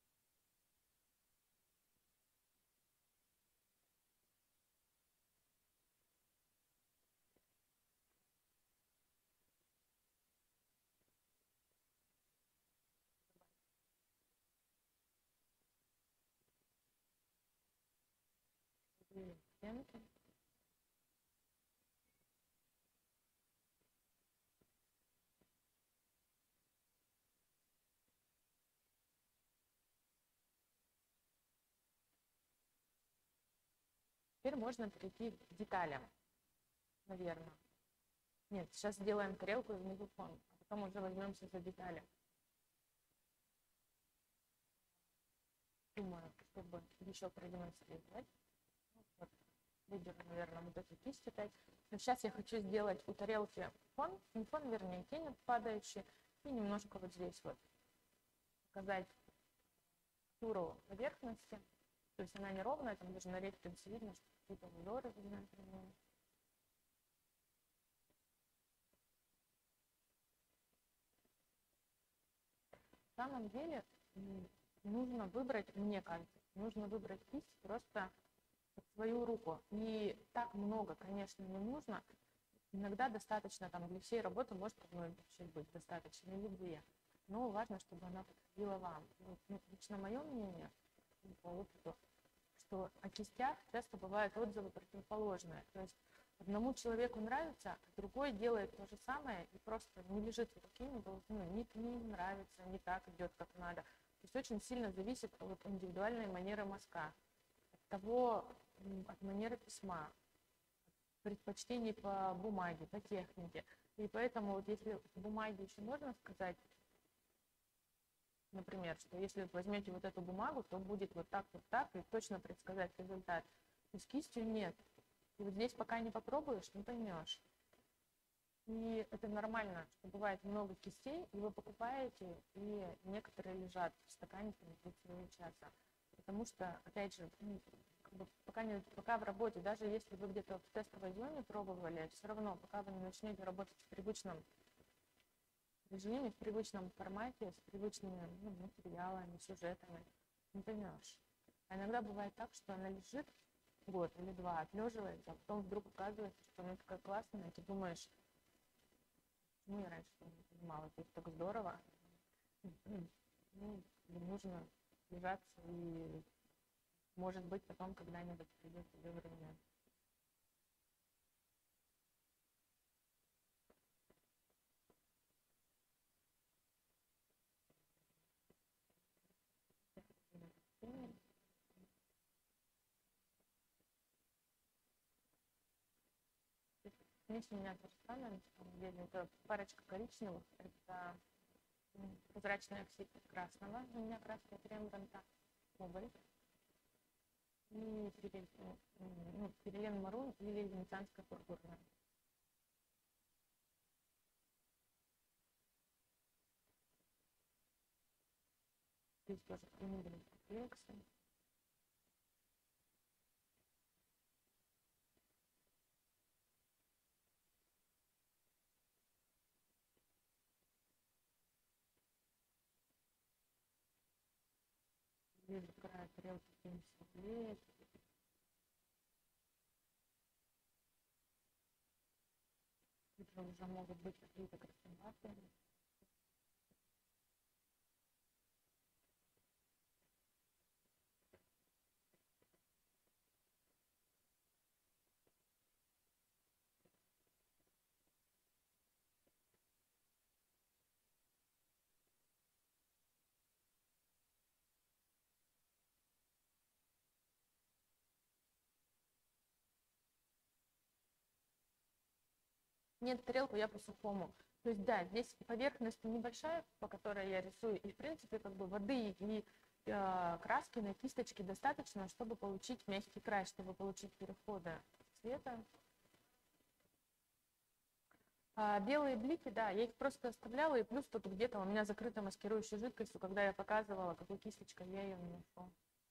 Стенки. Теперь можно перейти к деталям, наверное. Нет, сейчас сделаем тарелку и внизу фон, а потом уже возьмемся за детали. Думаю, чтобы еще продемонстрировать. Вот, лидер, наверное, вот эту кисть опять. Но сейчас я хочу сделать у тарелки фон, не фон, вернее, тени падающие, и немножко вот здесь вот показать текстуру поверхности. То есть она неровная, там даже на референсе видно, что какие-то узоры видны. На самом деле нужно выбрать, мне кажется, нужно выбрать кисть просто под свою руку. И так много, конечно, не нужно. Иногда достаточно, там, для всей работы может одной вообще быть достаточно, или две. Но важно, чтобы она подходила вам. Вот, лично мое мнение по опыту, что о кистях часто бывают отзывы противоположные. То есть одному человеку нравится, а другой делает то же самое и просто не лежит в руке, не нравится, не так идет, как надо. То есть очень сильно зависит от индивидуальной манеры мазка, от того, от манеры письма, предпочтений по бумаге, по технике. И поэтому вот если в бумаге еще можно сказать, например, что если возьмете вот эту бумагу, то будет вот так, и точно предсказать результат. То с кистью нет. И вот здесь пока не попробуешь, не поймешь. И это нормально, что бывает много кистей, и вы покупаете, и некоторые лежат в стаканчике на своего часа. Потому что, опять же, пока в работе, даже если вы где-то в тестовой зоне пробовали, все равно, пока вы не начнете работать в привычном режиме, в привычном формате, с привычными материалами, сюжетами, не поймешь. А иногда бывает так, что она лежит год или два, отлеживается, а потом вдруг оказывается, что она такая классная, и ты думаешь, почему я раньше не понимала, это так здорово. Нужно лежаться, и, может быть, потом когда-нибудь придет тебе время. Здесь у меня то же самое, на самом деле, это парочка коричневых, это прозрачный оксид красного. У меня краска от Рембрандта, кобальт. И перилен марун или венецианская пурпурная. Здесь тоже примерно комплексы. Вижу край тарелки пенсилей. Тут же уже могут быть какие-то красноватые. Нет, тарелку я по-сухому. То есть, да, здесь поверхность небольшая, по которой я рисую, и, в принципе, как бы воды и краски на кисточке достаточно, чтобы получить мягкий край, чтобы получить переходы цвета. Белые блики, да, я их просто оставляла, и плюс тут где-то у меня закрыта маскирующей жидкостью, когда я показывала, какой кисточкой я ее наношу.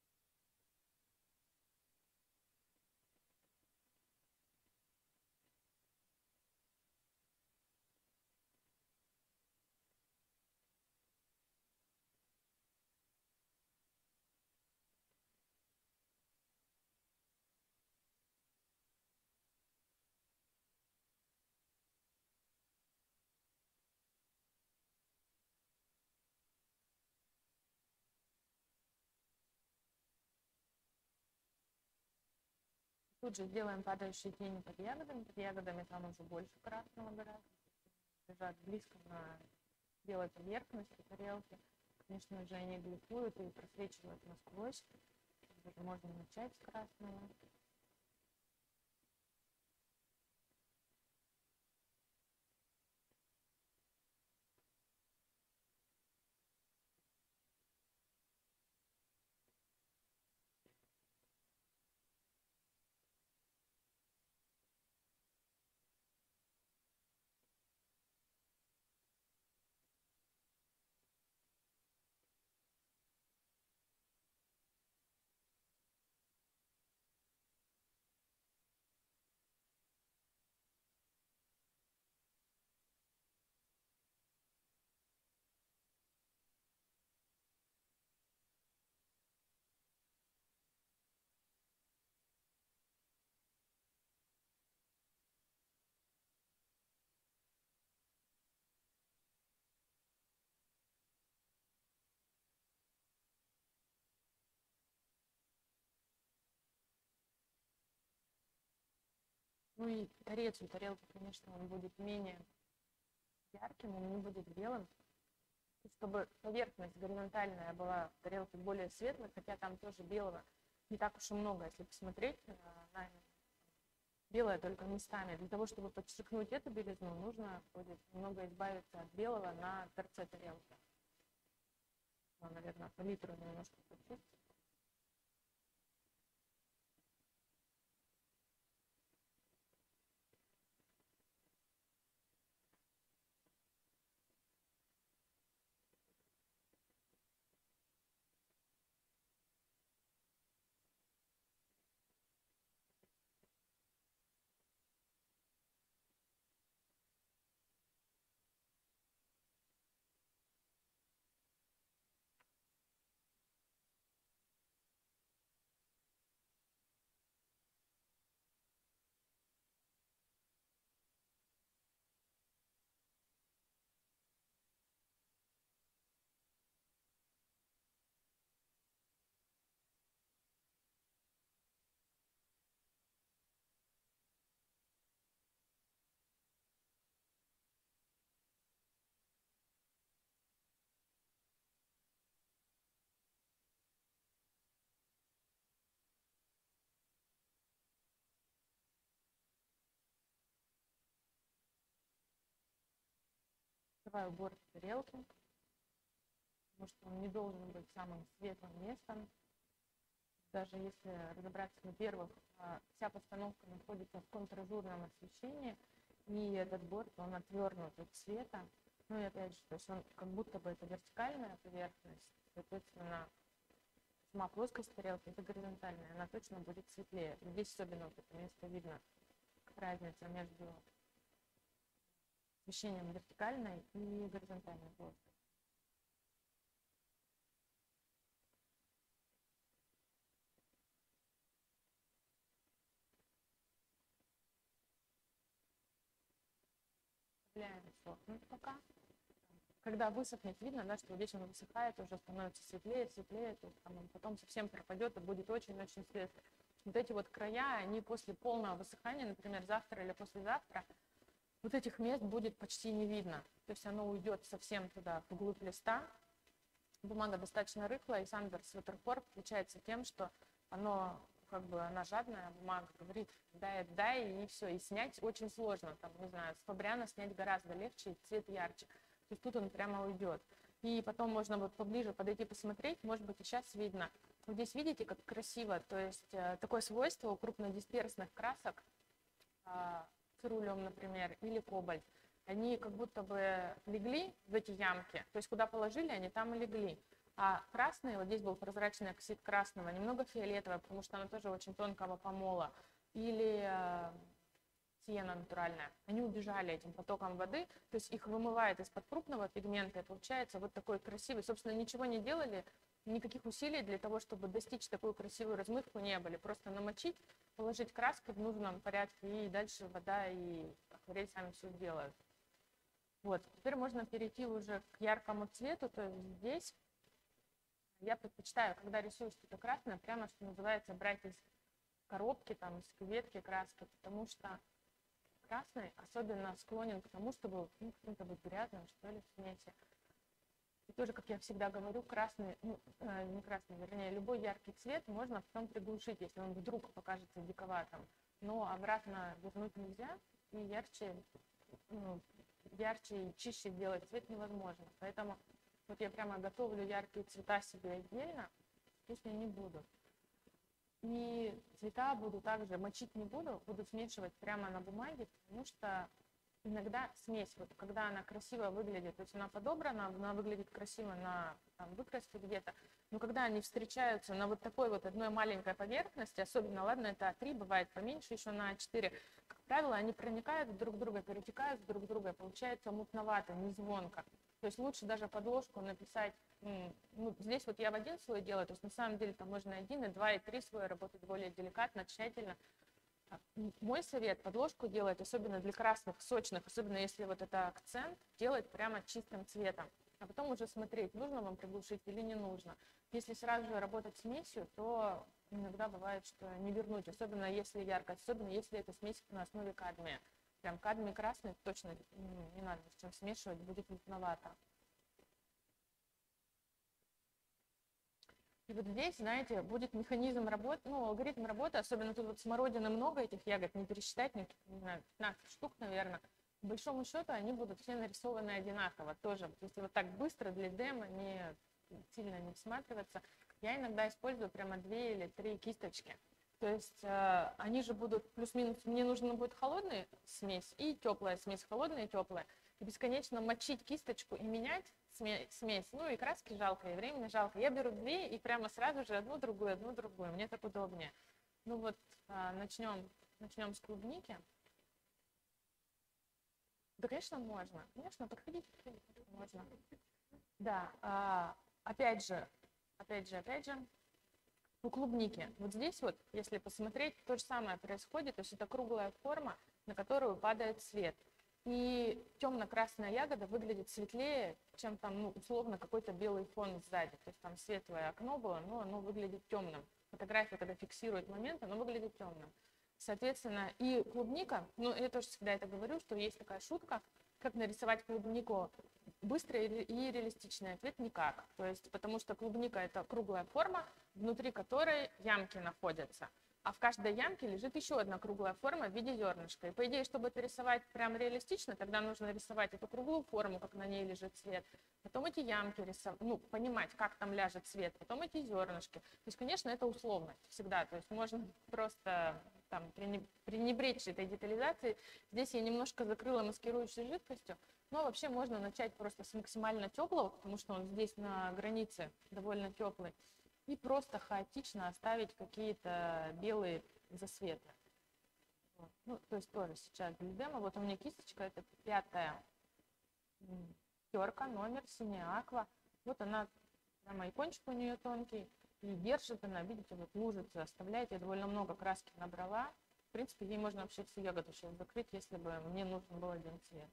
Тут же сделаем падающие тени под ягодами. Под ягодами там уже больше красного гораздо. Лежат близко на белой поверхности тарелки. Конечно же, они глифуют и просвечивают насквозь. Уже можно начать с красного. Ну и торец у тарелки, конечно, он будет менее ярким, он не будет белым. Чтобы поверхность горизонтальная была в тарелке более светлой, хотя там тоже белого не так уж и много, если посмотреть на белое только местами. Для того, чтобы подчеркнуть эту белизну, нужно будет немного избавиться от белого на торце тарелки. Ну, наверное, палитру немножко почистить. Открываю борт тарелки. потому что он не должен быть самым светлым местом. Даже если разобраться, во-первых, вся постановка находится в контражурном освещении, и этот борт, он отвернут от света. Ну и опять же, то есть он как будто бы это вертикальная поверхность, соответственно, сама плоскость тарелки это горизонтальная, она точно будет светлее. Здесь особенно вот это место видно, разница между освещением вертикальной и горизонтальной плоскости. Сохнуть пока. Когда высохнет, видно, да, что здесь он высыхает, уже становится светлее, светлее, то есть там он потом совсем пропадет и будет очень-очень светлый. Вот эти вот края, они после полного высыхания, например, завтра или послезавтра, вот этих мест будет почти не видно. То есть оно уйдет совсем туда, вглубь листа. Бумага достаточно рыхлая, и Sanders Waterform отличается тем, что оно, как бы, она жадная, бумага говорит, дай, и все. И снять очень сложно, там, не знаю, с Фабриано снять гораздо легче, и цвет ярче. То есть тут он прямо уйдет. И потом можно вот поближе подойти посмотреть, может быть, и сейчас видно. Вот здесь видите, как красиво, то есть такое свойство у крупнодисперсных красок, цирулиум, например, или кобальт, они как будто бы легли в эти ямки, то есть куда положили, они там и легли. А красный, вот здесь был прозрачный оксид красного, немного фиолетовый, потому что она тоже очень тонкого помола, или сиена натуральная, они убежали этим потоком воды, то есть их вымывает из-под крупного пигмента, и получается вот такой красивый, собственно, ничего не делали, никаких усилий для того, чтобы достичь такую красивую размывку не были, просто намочить, положить краски в нужном порядке, и дальше вода и акварель сами все делают. Вот, теперь можно перейти уже к яркому цвету, то есть здесь я предпочитаю, когда рисую что-то красное, прямо, что называется, брать из коробки, там, из кюветки краски, потому что красный особенно склонен к тому, чтобы каким-то быть грязным, что ли, в смеси. И тоже, как я всегда говорю, красный, не красный, вернее, любой яркий цвет можно потом приглушить, если он вдруг покажется диковатым. Но обратно вернуть нельзя, и ярче и чище сделать цвет невозможно. Поэтому вот я прямо готовлю яркие цвета себе отдельно, здесь я не буду. И цвета буду также мочить не буду смешивать прямо на бумаге, потому что иногда смесь, вот когда она красиво выглядит, то есть она подобрана, она выглядит красиво на выкраске где-то, но когда они встречаются на вот такой вот одной маленькой поверхности, особенно, ладно, это А3, бывает поменьше, еще на А4, как правило, они проникают друг в друга, перетекают друг в друга, и получается мутновато, не звонко. То есть лучше даже подложку написать, здесь вот я в один слой делаю, то есть на самом деле там можно 1, и 2, и 3 слоя работать более деликатно, тщательно. Мой совет: подложку делать, особенно для красных, сочных, особенно если вот это акцент, делать прямо чистым цветом. А потом уже смотреть, нужно вам приглушить или не нужно. Если сразу же работать смесью, то иногда бывает, что не вернуть, особенно если яркость, особенно если это смесь на основе кадмия. Прям кадмий красный точно не надо с чем смешивать, будет мутновато. И вот здесь, знаете, будет механизм работы, алгоритм работы, особенно тут вот смородины много, этих ягод не пересчитать, не знаю, 15 штук, наверное. По большому счету они будут все нарисованы одинаково тоже. Если вот так быстро для демо не сильно не всматриваться, я иногда использую прямо 2 или 3 кисточки. То есть они же будут плюс-минус, мне нужна будет холодная смесь и теплая смесь, холодная и теплая. И бесконечно мочить кисточку и менять смесь, и краски жалко, и времени жалко. Я беру 2 и прямо сразу же одну другую, мне так удобнее. Начнем с клубники. Да, конечно, можно. Конечно, подходите, можно. Да, опять же, у клубники. Вот здесь вот, если посмотреть, то же самое происходит, то есть это круглая форма, на которую падает свет. И темно-красная ягода выглядит светлее, чем там, условно, какой-то белый фон сзади. То есть там светлое окно было, но оно выглядит темным. Фотография, когда фиксирует момент, оно выглядит темным. Соответственно, и клубника, я тоже всегда это говорю, что есть такая шутка, как нарисовать клубнику быстро и реалистично. Ответ: никак. То есть, потому что клубника — это круглая форма, внутри которой ямки находятся. а в каждой ямке лежит еще одна круглая форма в виде зернышка. И по идее, чтобы это рисовать прям реалистично, тогда нужно рисовать эту круглую форму, как на ней лежит цвет, потом эти ямки рисовать, ну, понимать, как там ляжет цвет, потом эти зернышки. То есть, конечно, это условность всегда, то есть можно просто там пренебречь этой детализацией. Здесь я немножко закрыла маскирующей жидкостью, но вообще можно начать просто с максимально теплого, потому что он здесь на границе довольно теплый, и просто хаотично оставить какие-то белые засветы. Вот. Ну, то есть тоже сейчас для демо. Вот у меня кисточка, это 5-я терка, номер, синяя аква. Вот она, прямо и кончик у нее тонкий, и держит она, видите, вот лужицы оставляет. Я довольно много краски набрала. В принципе, ей можно вообще всю ягоду сейчас закрыть, если бы мне нужен был один цвет.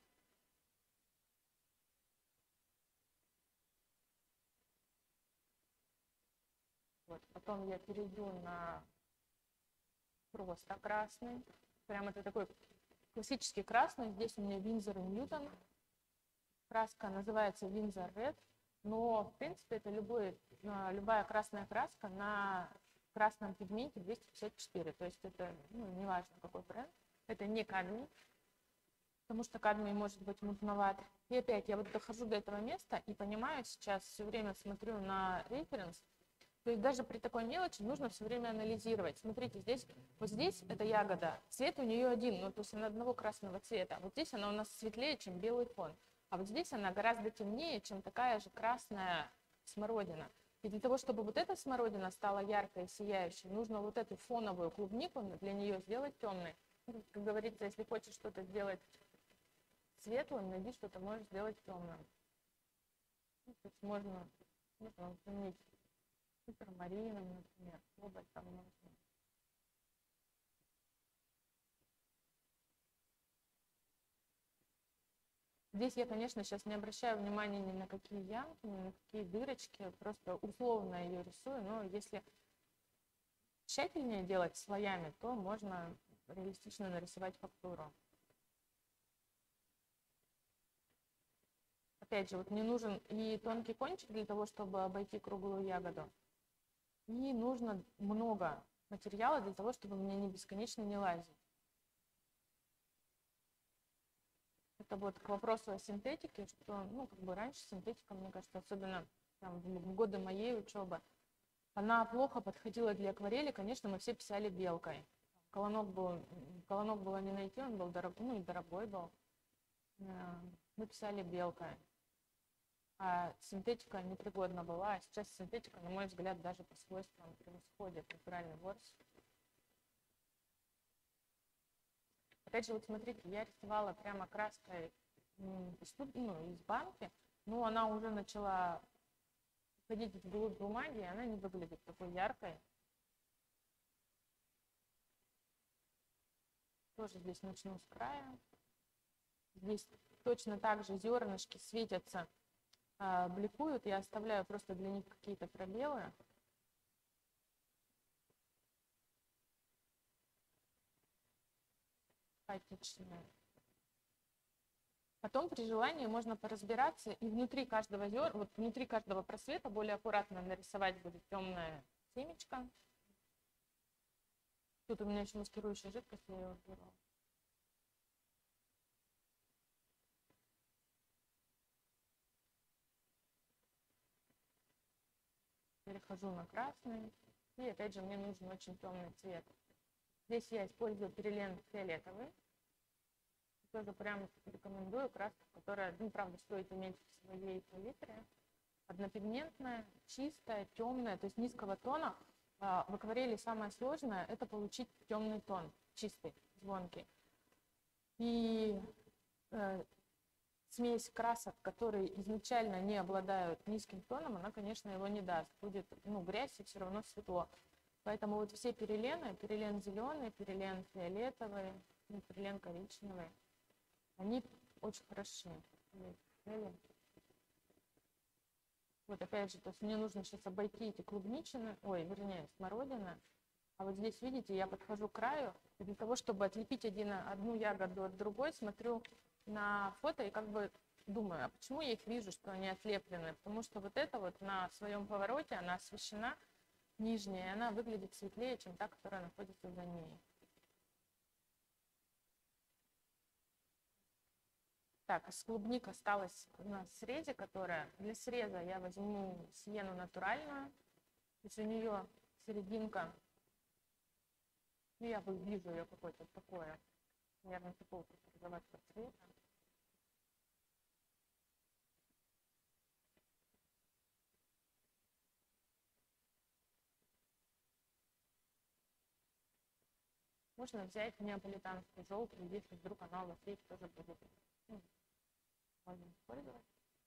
Вот. Потом я перейду на просто красный. Прям это такой классический красный. Здесь у меня Winsor и Newton. Краска называется Winsor Red. Но, в принципе, это любая красная краска на красном пигменте 254. То есть это, ну, не важно, какой бренд. Это не кадмий, потому что кадмий может быть мутноват. И опять я вот дохожу до этого места и понимаю сейчас, все время смотрю на референс. То есть даже при такой мелочи нужно все время анализировать. Смотрите, здесь, вот здесь эта ягода, цвет у нее один, ну, то есть она одного красного цвета. Вот здесь она у нас светлее, чем белый фон. А вот здесь она гораздо темнее, чем такая же красная смородина. И для того, чтобы вот эта смородина стала яркой и сияющей, нужно вот эту фоновую клубнику для нее сделать темной. Как говорится, если хочешь что-то сделать светлым, найди, что ты можешь сделать темным. Ну, то есть можно заменить супермарином, например, кобальтом можно. Здесь я, конечно, сейчас не обращаю внимания ни на какие ямки, ни на какие дырочки, просто условно ее рисую, но если тщательнее делать слоями, то можно реалистично нарисовать фактуру. Опять же, вот мне нужен и тонкий кончик для того, чтобы обойти круглую ягоду, и нужно много материала для того, чтобы мне не бесконечно не лазить. Это вот к вопросу о синтетике, что, ну, как бы раньше синтетика, мне кажется, особенно там, в годы моей учебы, она плохо подходила для акварели. Конечно, мы все писали белкой. Колонок было не найти, он был дорогой, ну, и дорогой был. Мы писали белкой. А синтетика непригодна была. А сейчас синтетика, на мой взгляд, даже по свойствам превосходит натуральный ворс. Опять же, вот смотрите, я рисовала прямо краской из банки, но она уже начала ходить вглубь бумаги, и она не выглядит такой яркой. Тоже здесь начну с края. Здесь точно так же зернышки светятся, бликуют. Я оставляю просто для них какие-то пробелы. Хаотичные. Потом при желании можно поразбираться и внутри каждого вот внутри каждого просвета более аккуратно нарисовать будет темное семечко. Тут у меня еще маскирующая жидкость, я ее уберу. Перехожу на красный. И опять же мне нужен очень темный цвет. Здесь я использую перелен фиолетовый. Тоже прям рекомендую краску, которая, ну, правда, стоит иметь в своей палитре. Однопигментная, чистая, темная, то есть низкого тона. В акварели самое сложное – это получить темный тон, чистый, звонкий. И смесь красок, которые изначально не обладают низким тоном, она, конечно, его не даст. Будет, ну, грязь и все равно светло. Поэтому вот все перелены, перелен зеленый, перелен фиолетовый, перелен коричневый, они очень хороши. Вот опять же, то есть мне нужно сейчас обойти эти клубничины, вернее, смородины. А вот здесь, видите, я подхожу к краю, и для того, чтобы отлепить одну ягоду от другой, смотрю на фото и как бы думаю, а почему я их вижу, что они отлеплены? Потому что вот это вот на своем повороте, она освещена, нижняя, и она выглядит светлее, чем та, которая находится за ней. Так, из клубник осталась у нас в срезе, которая для среза я возьму сиену натуральную, то есть у нее серединка, ну я вижу ее какое-то такое, наверное, такого розоватого цвета. Можно взять неаполитанскую желтую, если вдруг она у вас есть, тоже будет. Можно использовать.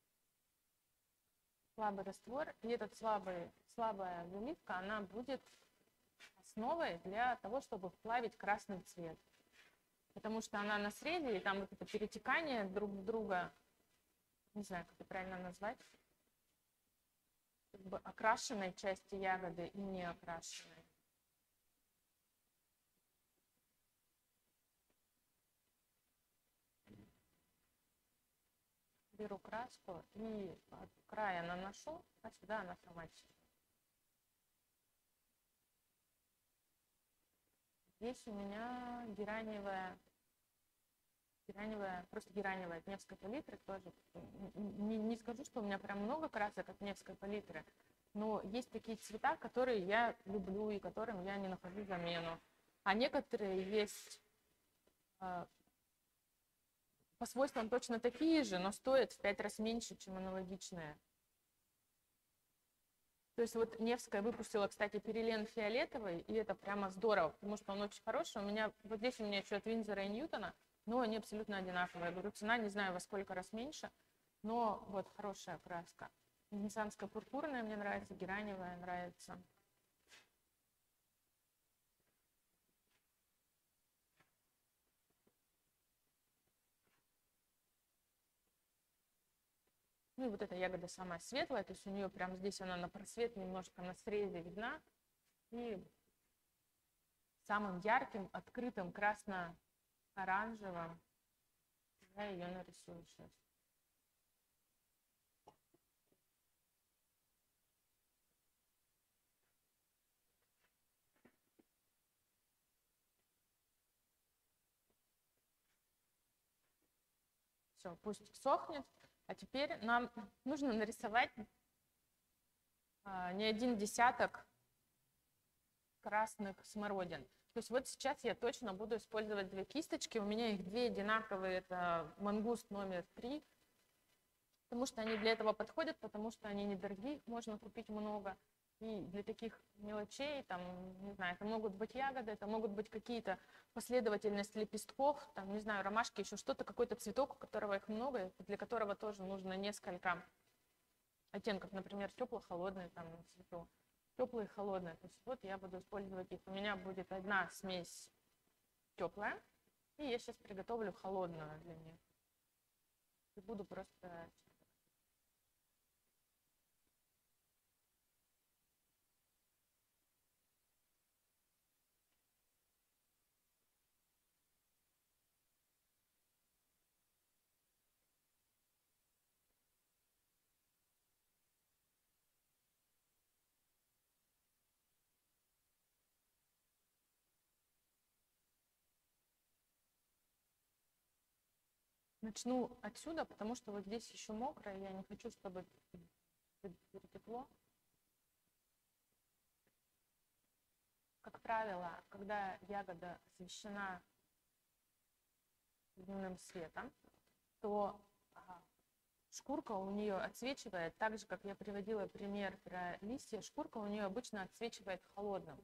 Слабый раствор, и эта слабая заливка, она будет основой для того, чтобы вплавить красный цвет. Потому что она на срезе, и там вот это перетекание друг в друга, не знаю, как это правильно назвать, как бы окрашенной части ягоды и не окрашенной. Беру краску и от края наношу, а сюда она сама чистит. Здесь у меня гераневая, просто гераневая от Невской палитры тоже. Не скажу, что у меня прям много красок от Невской палитры, но есть такие цвета, которые я люблю и которым я не нахожу замену. А некоторые есть по свойствам точно такие же, но стоят в 5 раз меньше, чем аналогичные. То есть вот Невская выпустила, кстати, перелен фиолетовый, и это прямо здорово, потому что он очень хороший. Вот здесь у меня еще от Винзора и Ньютона, но они абсолютно одинаковые. Я говорю, цена не знаю во сколько раз меньше, но вот хорошая краска. Венецианская пурпурная мне нравится, гераневая нравится. Ну и вот эта ягода самая светлая, то есть у нее прямо здесь она на просвет немножко на срезе видна. И самым ярким, открытым, красно-оранжевым я ее нарисую сейчас. Все, пусть сохнет. А теперь нам нужно нарисовать не один десяток красных смородин. То есть вот сейчас я точно буду использовать 2 кисточки. У меня их 2 одинаковые. Это мангуст номер 3. Потому что они для этого подходят, потому что они недорогие, их можно купить много. И для таких мелочей, там, не знаю, это могут быть ягоды, это могут быть какие-то последовательность лепестков, там, не знаю, ромашки, еще что-то, какой-то цветок, у которого их много, для которого тоже нужно несколько оттенков, например, тепло-холодный, там, цвету, теплый и холодный. То есть вот я буду использовать их. У меня будет одна смесь теплая, и я сейчас приготовлю холодную для них. И буду просто... Начну отсюда, потому что вот здесь еще мокро, и я не хочу, чтобы перетекло. Как правило, когда ягода освещена дневным светом, то шкурка у нее отсвечивает, так же, как я приводила пример про листья, шкурка у нее обычно отсвечивает холодным.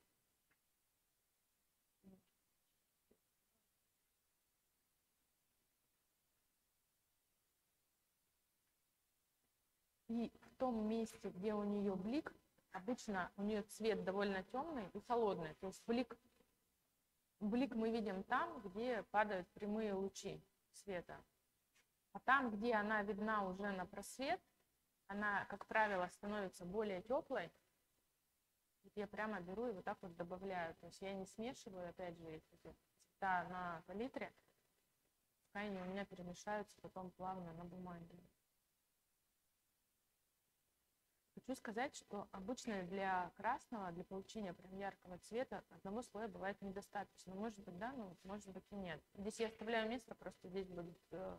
И в том месте, где у нее блик, обычно у нее цвет довольно темный и холодный. То есть блик мы видим там, где падают прямые лучи света. А там, где она видна уже на просвет, она, как правило, становится более теплой. Я прямо беру и вот так вот добавляю. То есть я не смешиваю, опять же, эти цвета на палитре. Пускай они у меня перемешаются потом плавно на бумаге. Хочу сказать, что обычно для красного, для получения прям яркого цвета, одного слоя бывает недостаточно. Может быть, да, но может быть и нет. Здесь я оставляю место, просто здесь будет,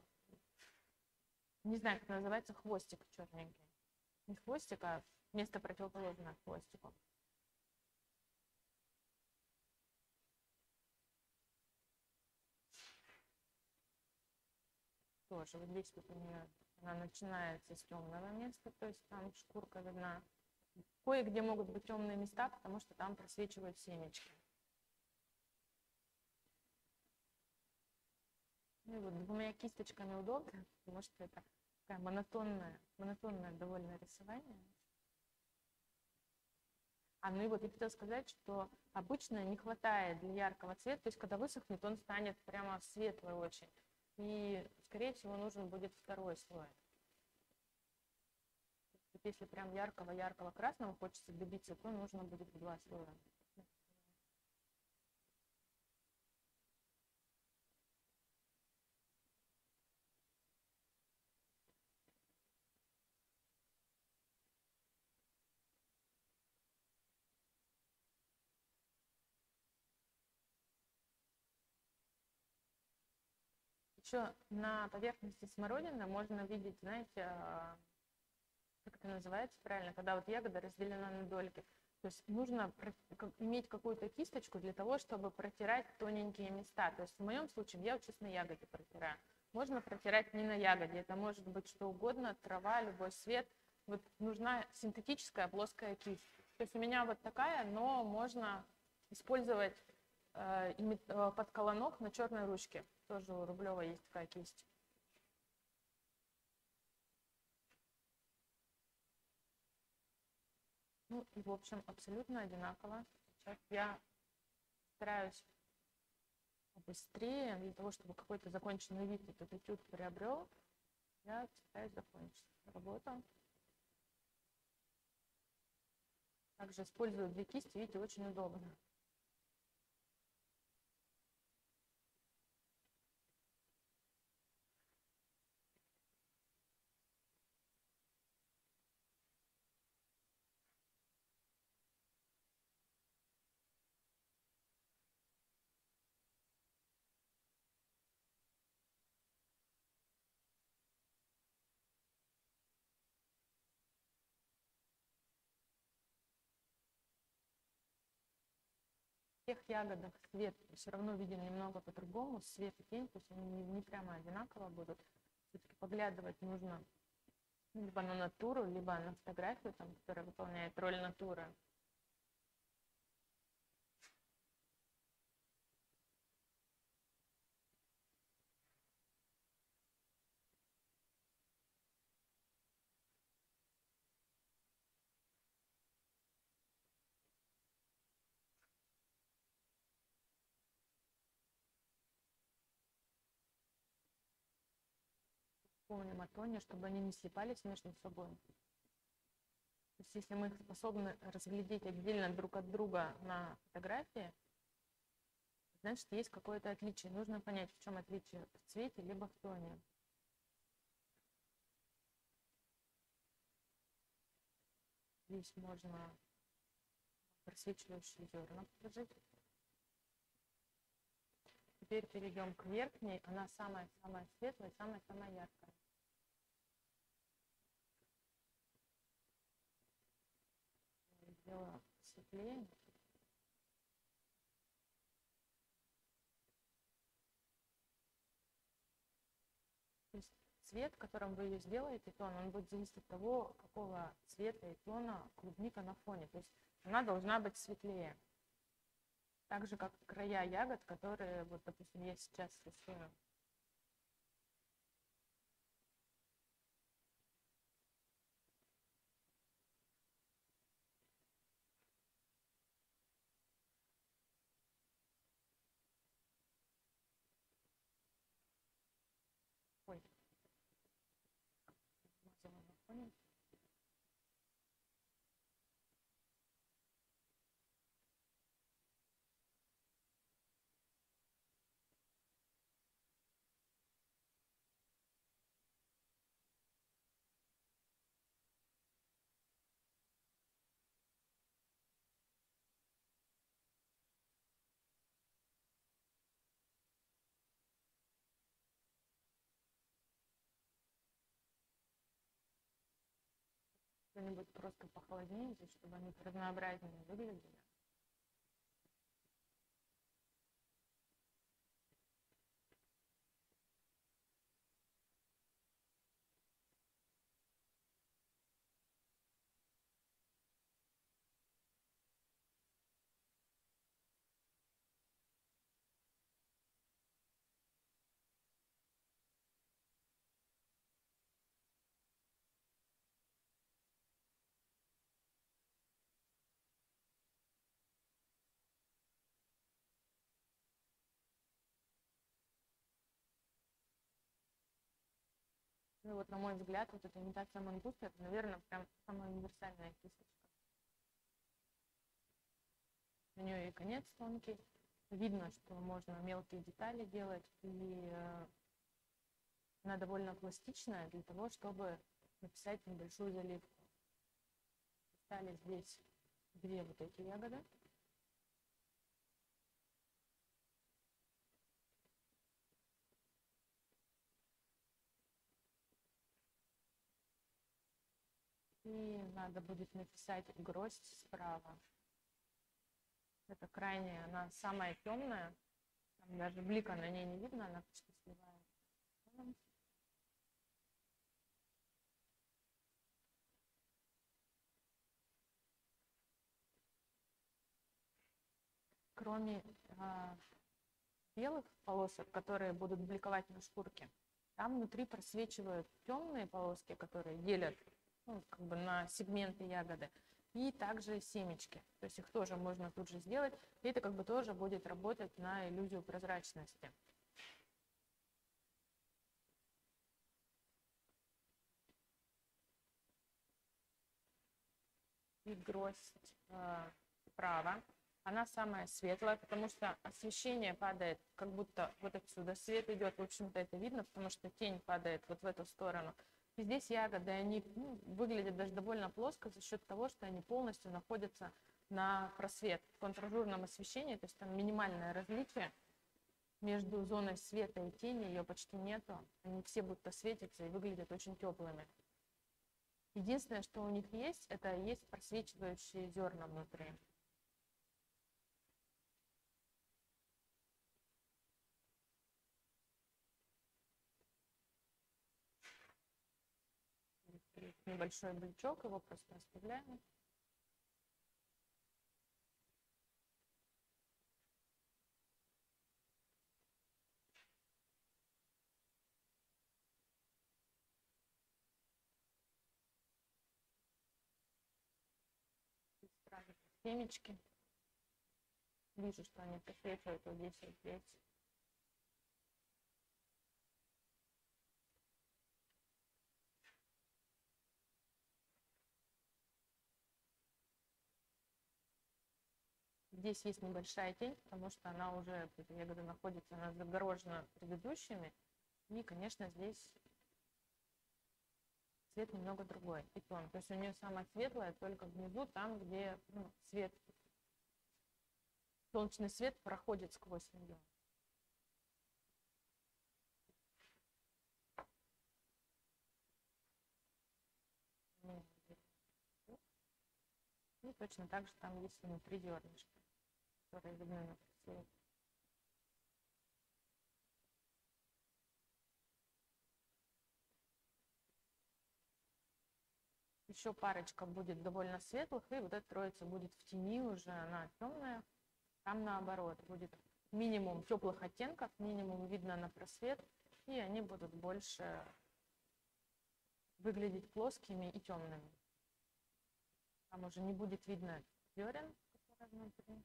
не знаю, как называется, хвостик черненький. Не хвостик, а место противоположное хвостику. Тоже вот здесь вот у нее она начинается с темного места, то есть там шкурка видна. Кое-где могут быть темные места, потому что там просвечивают семечки. Ну и вот двумя кисточками удобно, потому что это такое монотонное довольно рисование. Ну и вот я хотела сказать, что обычно не хватает для яркого цвета, то есть когда высохнет, он станет прямо светлый очень. И, скорее всего, нужен будет второй слой. Если прям яркого красного хочется добиться, то нужно будет 2 слоя. Еще на поверхности смородины можно видеть, знаете, как это называется правильно, когда вот ягода разделена на дольки. То есть нужно иметь какую-то кисточку для того, чтобы протирать тоненькие места. То есть в моем случае я вот сейчас на ягоде протираю. Можно протирать не на ягоде, это может быть что угодно, трава, любой цвет. Вот нужна синтетическая плоская кисть. То есть у меня вот такая, но можно использовать под колонок на черной ручке. Тоже у Рублева есть такая кисть. Ну и в общем абсолютно одинаково. Сейчас я стараюсь быстрее, для того, чтобы какой-то законченный вид этот этюд приобрел, я стараюсь закончить работу. Также использую 2 кисти, видите, очень удобно. В тех ягодах цвет все равно виден немного по-другому, свет и тень, то есть они не прямо одинаково будут. Все-таки поглядывать нужно либо на натуру, либо на фотографию, там, которая выполняет роль натуры. Помним о тоне, чтобы они не слипались между собой. То есть если мы их способны разглядеть отдельно друг от друга на фотографии, значит, есть какое-то отличие. Нужно понять, в чем отличие в цвете либо в тоне. Здесь можно просвечивающие зерна положить. Теперь перейдем к верхней. Она самая-самая светлая, самая-самая яркая. Сделаю светлее. То есть цвет, которым вы ее сделаете, тон, он будет зависеть от того, какого цвета и тона клубника на фоне. То есть она должна быть светлее. Так же, как края ягод, которые, вот, допустим, я сейчас рисую. Ой, смазала на фоне. что-нибудь просто похолоднее, здесь, чтобы они разнообразнее выглядели. Ну вот, на мой взгляд, вот эта имитация мангуста, это, наверное, прям самая универсальная кисточка. У нее и конец тонкий. Видно, что можно мелкие детали делать, и она довольно пластичная для того, чтобы написать небольшую заливку. Стали здесь две вот эти ягоды. И надо будет написать гроздь справа. Это крайняя, она самая темная. Там даже блика на ней не видно, она почти сливается. Кроме белых полосок, которые будут бликовать на шкурке, там внутри просвечивают темные полоски, которые делят, ну, как бы на сегменты ягоды, и также семечки. То есть их тоже можно тут же сделать, и это как бы тоже будет работать на иллюзию прозрачности. И гроздь справа, она самая светлая, потому что освещение падает, как будто вот отсюда свет идет. В общем-то, это видно, потому что тень падает вот в эту сторону. И здесь ягоды, они выглядят даже довольно плоско за счет того, что они полностью находятся на просвет в контражурном освещении, то есть там минимальное различие между зоной света и тени, ее почти нету. Они все будто светятся и выглядят очень теплыми. Единственное, что у них есть, это есть просвечивающие зерна внутри. Небольшой бличок, его просто оставляем. Семечки. Вижу, что они просвечивают вот здесь и здесь. Здесь есть небольшая тень, потому что она уже, эта ягода находится, она загорожена предыдущими. И, конечно, здесь цвет немного другой, и тон. То есть у нее самая светлая только внизу, там, где свет, солнечный свет проходит сквозь нее. И точно так же там есть внутри зернышки, которые видны на свете. Еще парочка будет довольно светлых, и вот эта троица будет в тени уже, она темная. Там наоборот будет минимум теплых оттенков, минимум видно на просвет, и они будут больше выглядеть плоскими и темными. Там уже не будет видно зерен, которые внутри.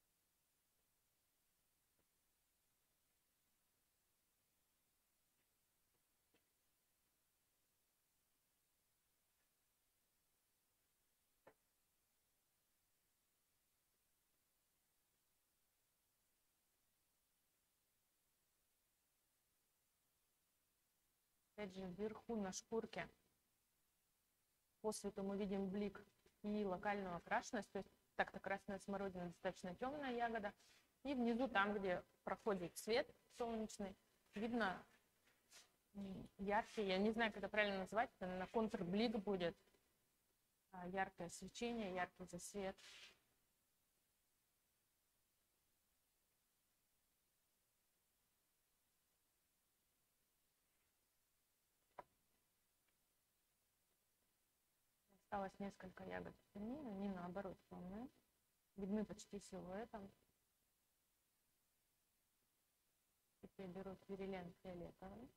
Опять же, вверху на шкурке по свету мы видим блик и локальную окрашенность, то есть так-то красная смородина достаточно темная ягода. И внизу, там, где проходит свет солнечный, видно яркий, я не знаю, как это правильно назвать, это на контрблик будет. яркое свечение, яркий засвет. Осталось несколько ягод в тени, они наоборот темные, видны почти силуэтом. Теперь беру свирелен фиолетовый.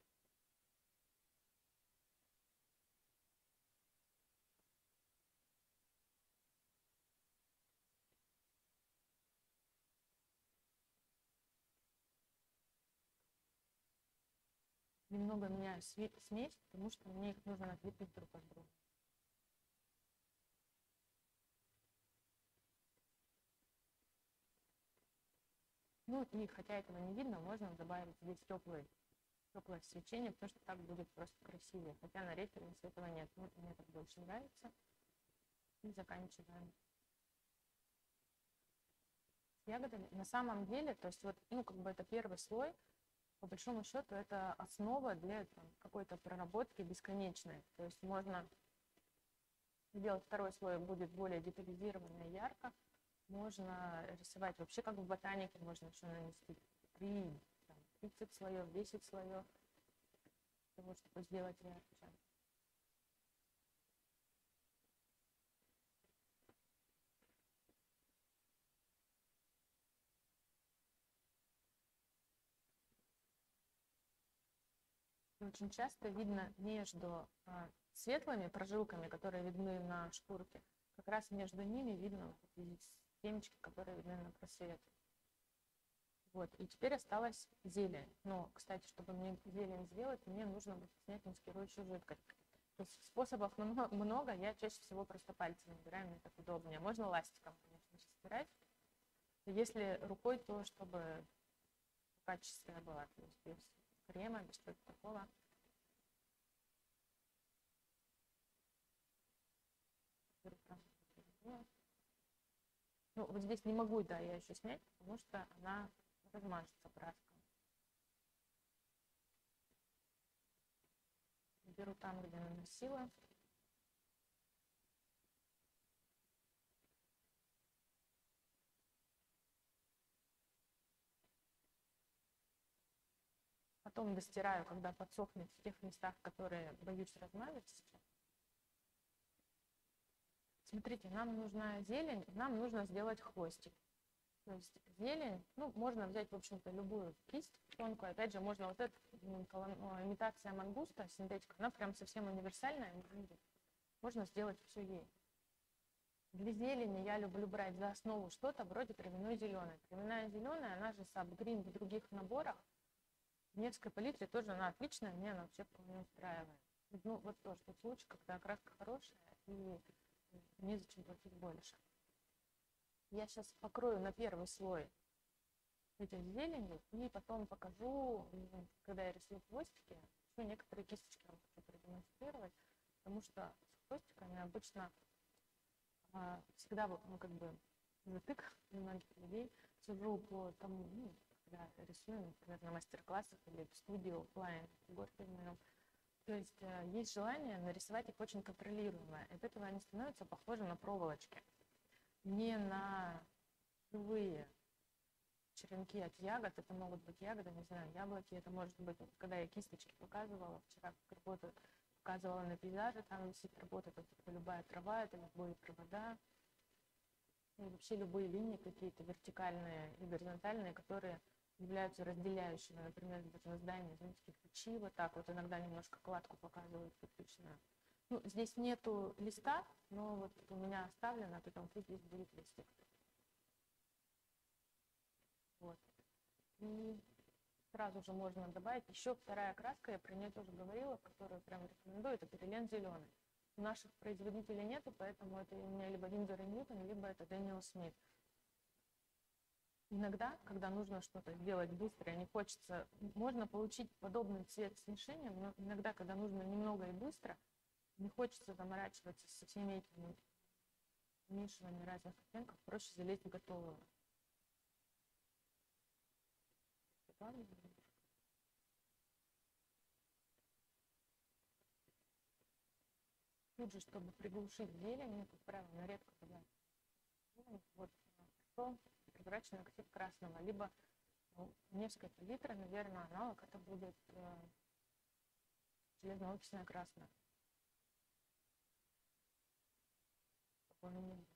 Немного меняю смесь, потому что мне их нужно отлепить друг от друга. Ну и хотя этого не видно, можно добавить здесь теплое свечение, потому что так будет просто красивее. Хотя на референсе этого нет. Вот мне так больше нравится. И заканчиваем с ягодами. На самом деле, то есть вот, ну как бы это первый слой, по большому счету это основа для какой-то проработки бесконечной. То есть можно сделать второй слой, будет более детализированно и ярко. Можно рисовать вообще как в ботанике, можно еще нанести 30 слоев, 10 слоев, для того, чтобы сделать ярче. Очень часто видно между светлыми прожилками, которые видны на шкурке, как раз между ними видно семечки, которые видны на просвете. Вот, и теперь осталась зелень. Но, кстати, чтобы мне зелень сделать, мне нужно будет снять маскирующую жидкость. То есть способов много, я чаще всего просто пальцем набираю, мне так удобнее. Можно ластиком, конечно, стирать. Если рукой, то чтобы качественная была, то есть без крема, без чего-то такого. Ну, вот здесь не могу, да, я еще снять, потому что она размажется краска. Беру там, где наносила. Потом достираю, когда подсохнет в тех местах, которые боюсь размазать сейчас. Смотрите, нам нужна зелень, нам нужно сделать хвостик. То есть зелень, ну, можно взять, в общем-то, любую кисть тонкую. Опять же, можно вот эта имитация мангуста, синтетика, она прям совсем универсальная. Можно сделать все ей. Для зелени я люблю брать за основу что-то вроде травяной зеленой. Травяная зеленая, она же сабгрин в других наборах. В Невской палитре тоже она отличная, мне она вообще вполне устраивает. Ну, вот тоже тот случай, когда окраска хорошая и незачем платить больше. Я сейчас покрою на первый слой этой зеленью и потом покажу, когда я рисую хвостики, еще некоторые кисточки вам хочу продемонстрировать, потому что с хвостиками обычно всегда ну, как бы затык у многих людей. Сижу по тому, ну, когда рисую, например, на мастер-классах или в студии офлайн, в городе моем. То есть есть желание нарисовать их очень контролируемо. От этого они становятся похожи на проволочки. Не на живые черенки от ягод. Это могут быть ягоды, не знаю, яблоки. Это может быть, когда я кисточки показывала, вчера как работаю, показывала на пейзаже, там висит работа, это любая трава, это любые провода. И вообще любые линии какие-то вертикальные и горизонтальные, которые являются разделяющими. Например, на здании, знаете, кирпичи, вот так вот иногда немножко кладку показывают кирпичную. Ну, здесь нету листа, но вот у меня оставлено, а потом тут здесь будет листик. Вот. И сразу же можно добавить еще вторая краска, я про нее тоже говорила, которую прям рекомендую, это перелен зеленый. У наших производителей нету, поэтому это у меня либо Виндзор и Ньютон, либо это Дэниел Смит. Иногда, когда нужно что-то сделать быстро и не хочется, можно получить подобный цвет смешением, но иногда, когда нужно немного и быстро, не хочется заморачиваться со всеми этими смешиваниями разных оттенков, проще залезть в готовую. тут же, чтобы приглушить зелень, ну, как правило, она редко бывает. Вот хорошо прозрачный оксид красного, либо ну, Невская палитра, наверное, аналог это будет железно-окисная красная. Он у меня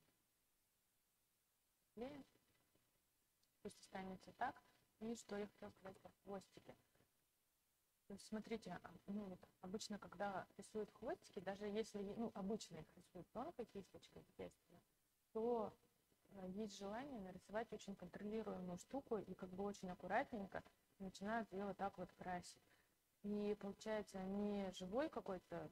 клеит. Пусть останется так. И что я хотела сказать про хвостики. То есть, смотрите, ну, вот, обычно, когда рисуют хвостики, даже если, ну, обычно их рисуют тонкой кисточкой, естественно, то есть желание нарисовать очень контролируемую штуку и как бы очень аккуратненько начинают ее вот так вот красить. И получается не живой какой-то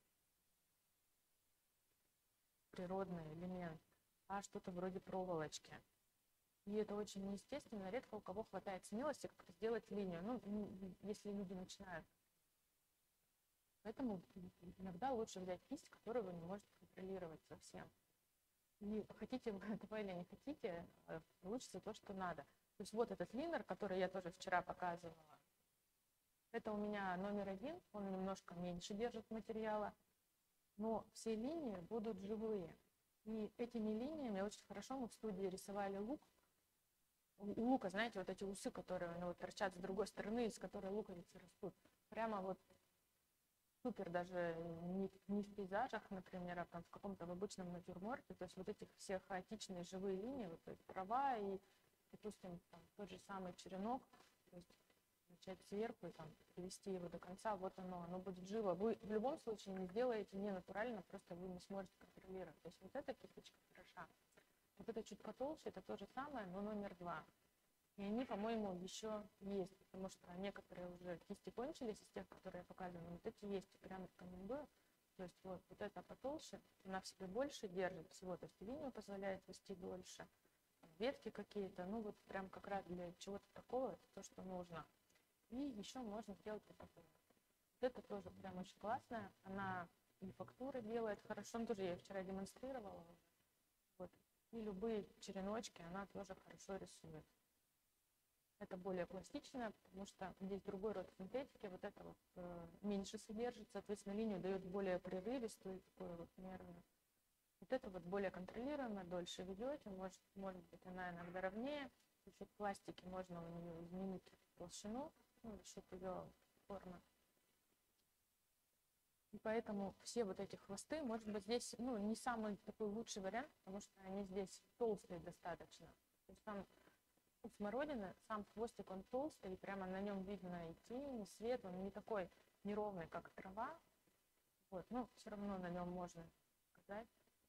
природный элемент, а что-то вроде проволочки. И это очень неестественно, редко у кого хватает смелости как-то сделать линию, ну, если люди начинают. Поэтому иногда лучше взять кисть, которую вы не можете контролировать совсем. И хотите вы этого или не хотите, получится то, что надо. То есть вот этот линер, который я тоже вчера показывала, это у меня номер 1, он немножко меньше держит материала, но все линии будут живые. И этими линиями очень хорошо мы в студии рисовали лук. У лука, знаете, вот эти усы, которые ну, вот торчат с другой стороны, из которой луковицы растут. Прямо вот супер даже не в пейзажах, например, а там в каком-то в обычном натюрморте. То есть вот этих все хаотичные живые линии, вот, то есть трава и, допустим, там, тот же самый черенок, то есть начать сверху и там привести его до конца, вот оно будет живо. Вы в любом случае не сделаете не натурально, просто вы не сможете контролировать. То есть вот эта кисточка хороша. Вот это чуть потолще, это то же самое, но номер 2. И они, по-моему, еще есть, потому что некоторые уже кисти кончились из тех, которые я показывала, вот эти есть, прям рекомендую. То есть вот эта потолще, она в себе больше держит всего, то есть линию позволяет вести дольше, ветки какие-то, ну вот прям как раз для чего-то такого, это то, что нужно. И еще можно сделать вот такое. Вот это тоже прям очень классная, она и фактуры делает хорошо, ну, тоже я ее вчера демонстрировала. Вот. И любые череночки она тоже хорошо рисует. Это более пластичное, потому что здесь другой род синтетики, вот это вот меньше содержит, соответственно, линию дает более прерывистую, такую вот нервную. Вот это вот более контролируемое, дольше ведете, может быть она иногда ровнее, за счет пластики можно у нее изменить толщину, ну, за счет ее формы. И поэтому все вот эти хвосты, может быть, здесь ну, не самый такой лучший вариант, потому что они здесь толстые достаточно. То есть там у смородины сам хвостик, он толстый, и прямо на нем видно и тень, и свет, он не такой неровный, как трава. Вот, но все равно на нем можно сказать.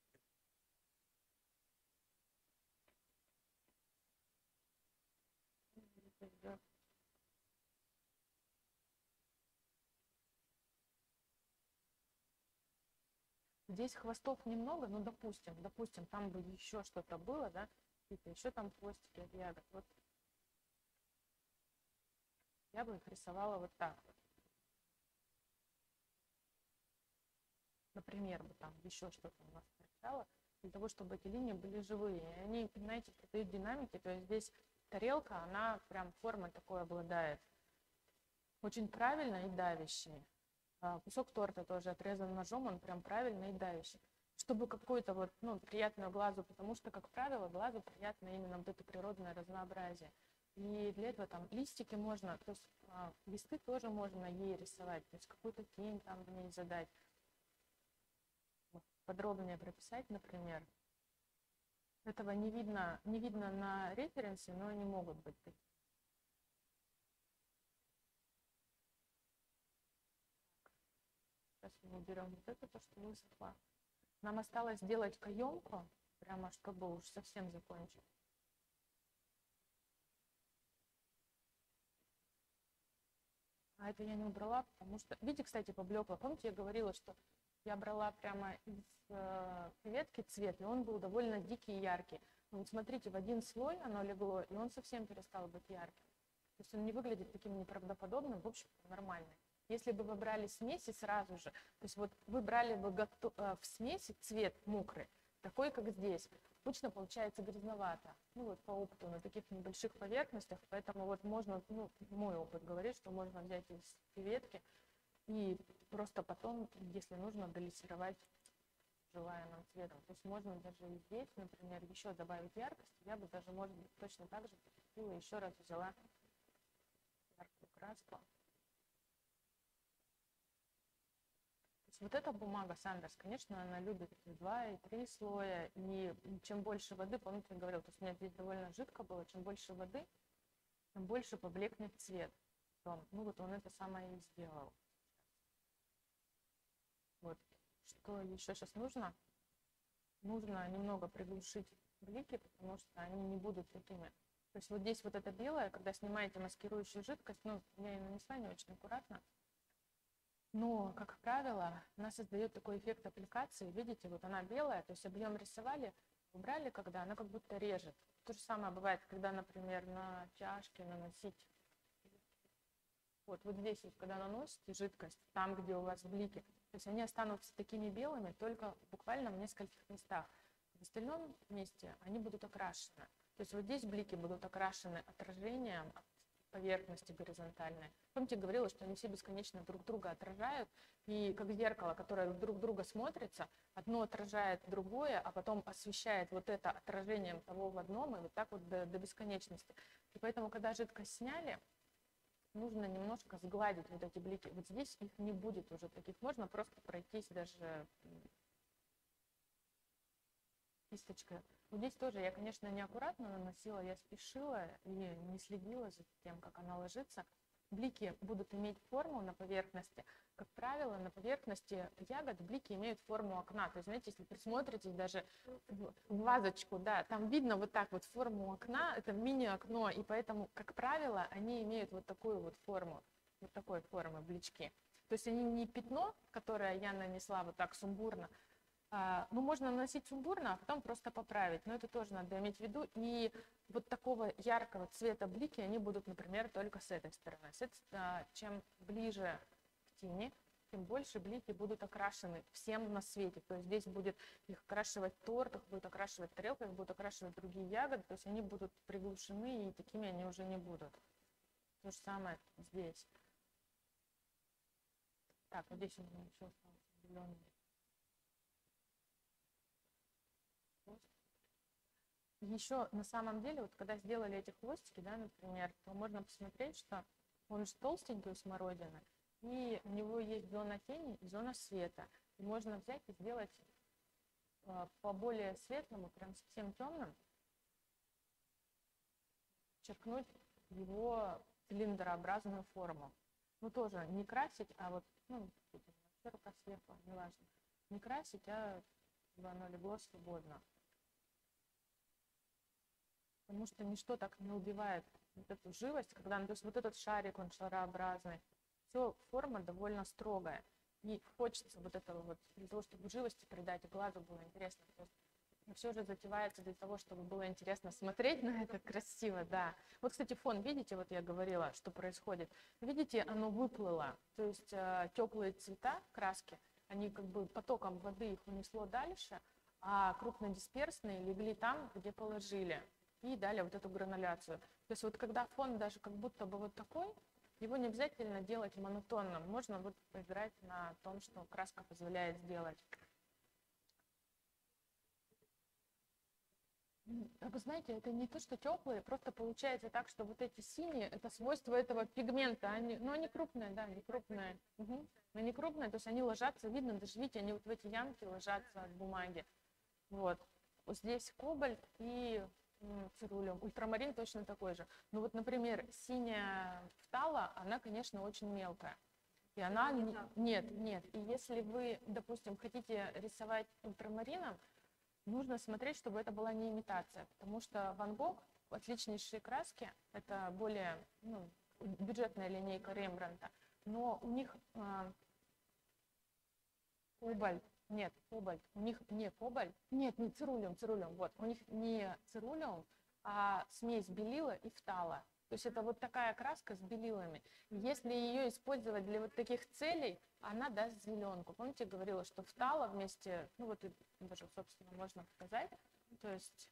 Здесь хвостов немного, но допустим, там бы еще что-то было, да, какие-то еще там хвостики от ягод. Вот я бы их рисовала вот так вот. Например, бы там еще что-то у нас торчало, для того, чтобы эти линии были живые. И они, понимаете, придают динамики, то есть здесь тарелка, она прям формой такой обладает. Очень правильно и давящий. Кусок торта тоже отрезан ножом, он прям правильно и давящий. Чтобы какую-то вот, ну, приятную глазу, потому что, как правило, глазу приятно именно вот это природное разнообразие. И для этого там листики можно, то есть листы тоже можно ей рисовать, то есть какую-то тень там в ней задать. Подробнее прописать, например. Этого не видно на референсе, но они могут быть такие. Сейчас мы уберем вот это, то, что высохло. Нам осталось сделать каемку, прямо чтобы уж совсем закончить. А это я не убрала, потому что... Видите, кстати, поблекло. Помните, я говорила, что я брала прямо из ветки цвет, и он был довольно дикий и яркий. Но вот смотрите, в один слой оно легло, и он совсем перестал быть ярким. То есть он не выглядит таким неправдоподобным, в общем, нормальный. Если бы вы брали смеси сразу же, то есть вот вы брали бы в смеси цвет мокрый, такой, как здесь, обычно получается грязновато. Ну вот по опыту на таких небольших поверхностях, поэтому вот можно, ну, мой опыт говорит, что можно взять из ветки и просто потом, если нужно, долессировать желаемым цветом. То есть можно даже и здесь, например, еще добавить яркость. Я бы даже, может быть, точно так же поступила, еще раз взяла яркую краску. Вот эта бумага Сандерс, конечно, она любит 2 и 3 слоя, и чем больше воды, помните, я говорила, то есть у меня здесь довольно жидко было, чем больше воды, тем больше поблекнет цвет. Ну вот он это самое и сделал. Вот. Что еще сейчас нужно? Нужно немного приглушить блики, потому что они не будут такими. То есть вот здесь вот это белое, когда снимаете маскирующую жидкость, ну, я ее нанесла не очень аккуратно, но, как правило, она создает такой эффект аппликации. Видите, вот она белая, то есть объем рисовали, убрали, когда она как будто режет. То же самое бывает, когда, например, на чашке наносить. Вот здесь, вот, когда наносите жидкость, там, где у вас блики, то есть они останутся такими белыми только буквально в нескольких местах. В остальном месте они будут окрашены. То есть вот здесь блики будут окрашены отражением поверхности горизонтальной. Помните, говорила, что они все бесконечно друг друга отражают, и как зеркало, которое друг друга смотрится, одно отражает другое, а потом освещает вот это отражением того в одном, и вот так вот до бесконечности. И поэтому, когда жидкость сняли, нужно немножко сгладить вот эти блики. Вот здесь их не будет уже таких. Можно просто пройтись даже кисточкой. Вот здесь тоже я, конечно, неаккуратно наносила, я спешила и не следила за тем, как она ложится. Блики будут иметь форму на поверхности. Как правило, на поверхности ягод блики имеют форму окна. То есть, знаете, если присмотритесь даже в вазочку, да, там видно вот так вот форму окна, это мини-окно, и поэтому, как правило, они имеют вот такую вот форму, вот такой формы блички. То есть они не пятно, которое я нанесла вот так сумбурно, ну, можно наносить сумбурно, а потом просто поправить. Но это тоже надо иметь в виду. И вот такого яркого цвета блики, они будут, например, только с этой стороны. Чем ближе к тени, тем больше блики будут окрашены всем на свете. То есть здесь будет их окрашивать торт, их будет окрашивать тарелка, их будут окрашивать другие ягоды. То есть они будут приглушены, и такими они уже не будут. То же самое здесь. Так, вот здесь у меня еще остался зеленый. Еще на самом деле, вот когда сделали эти хвостики, да, например, то можно посмотреть, что он же толстенький у смородины, и у него есть зона тени и зона света. И можно взять и сделать по более светлому, прям совсем темным, черкнуть его цилиндрообразную форму. Ну, тоже не красить, а вот, ну, рука сверху, неважно. Не красить, а чтобы оно легло свободно. Потому что ничто так не убивает вот эту живость, когда, то есть вот этот шарик, он шарообразный, все, форма довольно строгая. И хочется вот этого вот, для того, чтобы живости придать, и глазу было интересно. То есть все же затевается для того, чтобы было интересно смотреть на это красиво, да. Вот, кстати, фон, видите, вот я говорила, что происходит. Видите, оно выплыло, то есть теплые цвета, краски, они как бы потоком воды их унесло дальше, а крупнодисперсные легли там, где положили. И далее вот эту грануляцию. То есть вот когда фон даже как будто бы вот такой, его не обязательно делать монотонным. Можно вот поиграть на том, что краска позволяет сделать. Вы знаете, это не то, что теплые, просто получается так, что вот эти синие, это свойство этого пигмента, но они крупные, да, они крупные. Угу. Но они крупные, то есть они ложатся, видно, даже видите, они вот в эти ямки ложатся от бумаги. Вот здесь кобальт и цирулиум. Ультрамарин точно такой же. Но вот, например, синяя фтала, она, конечно, очень мелкая. И она... Нет. И если вы, допустим, хотите рисовать ультрамарином, нужно смотреть, чтобы это была не имитация. Потому что Ван Гог, отличнейшие краски, это более бюджетная линейка Рембрандта, но у них кобальт. Нет, кобальт. У них не кобальт. Нет, не цирулиум. Вот. У них не цирулиум, а смесь белила и фтала. То есть это вот такая краска с белилами. Если ее использовать для вот таких целей, она даст зеленку. Помните, я говорила, что фтала вместе, ну вот даже, собственно, можно показать. То есть...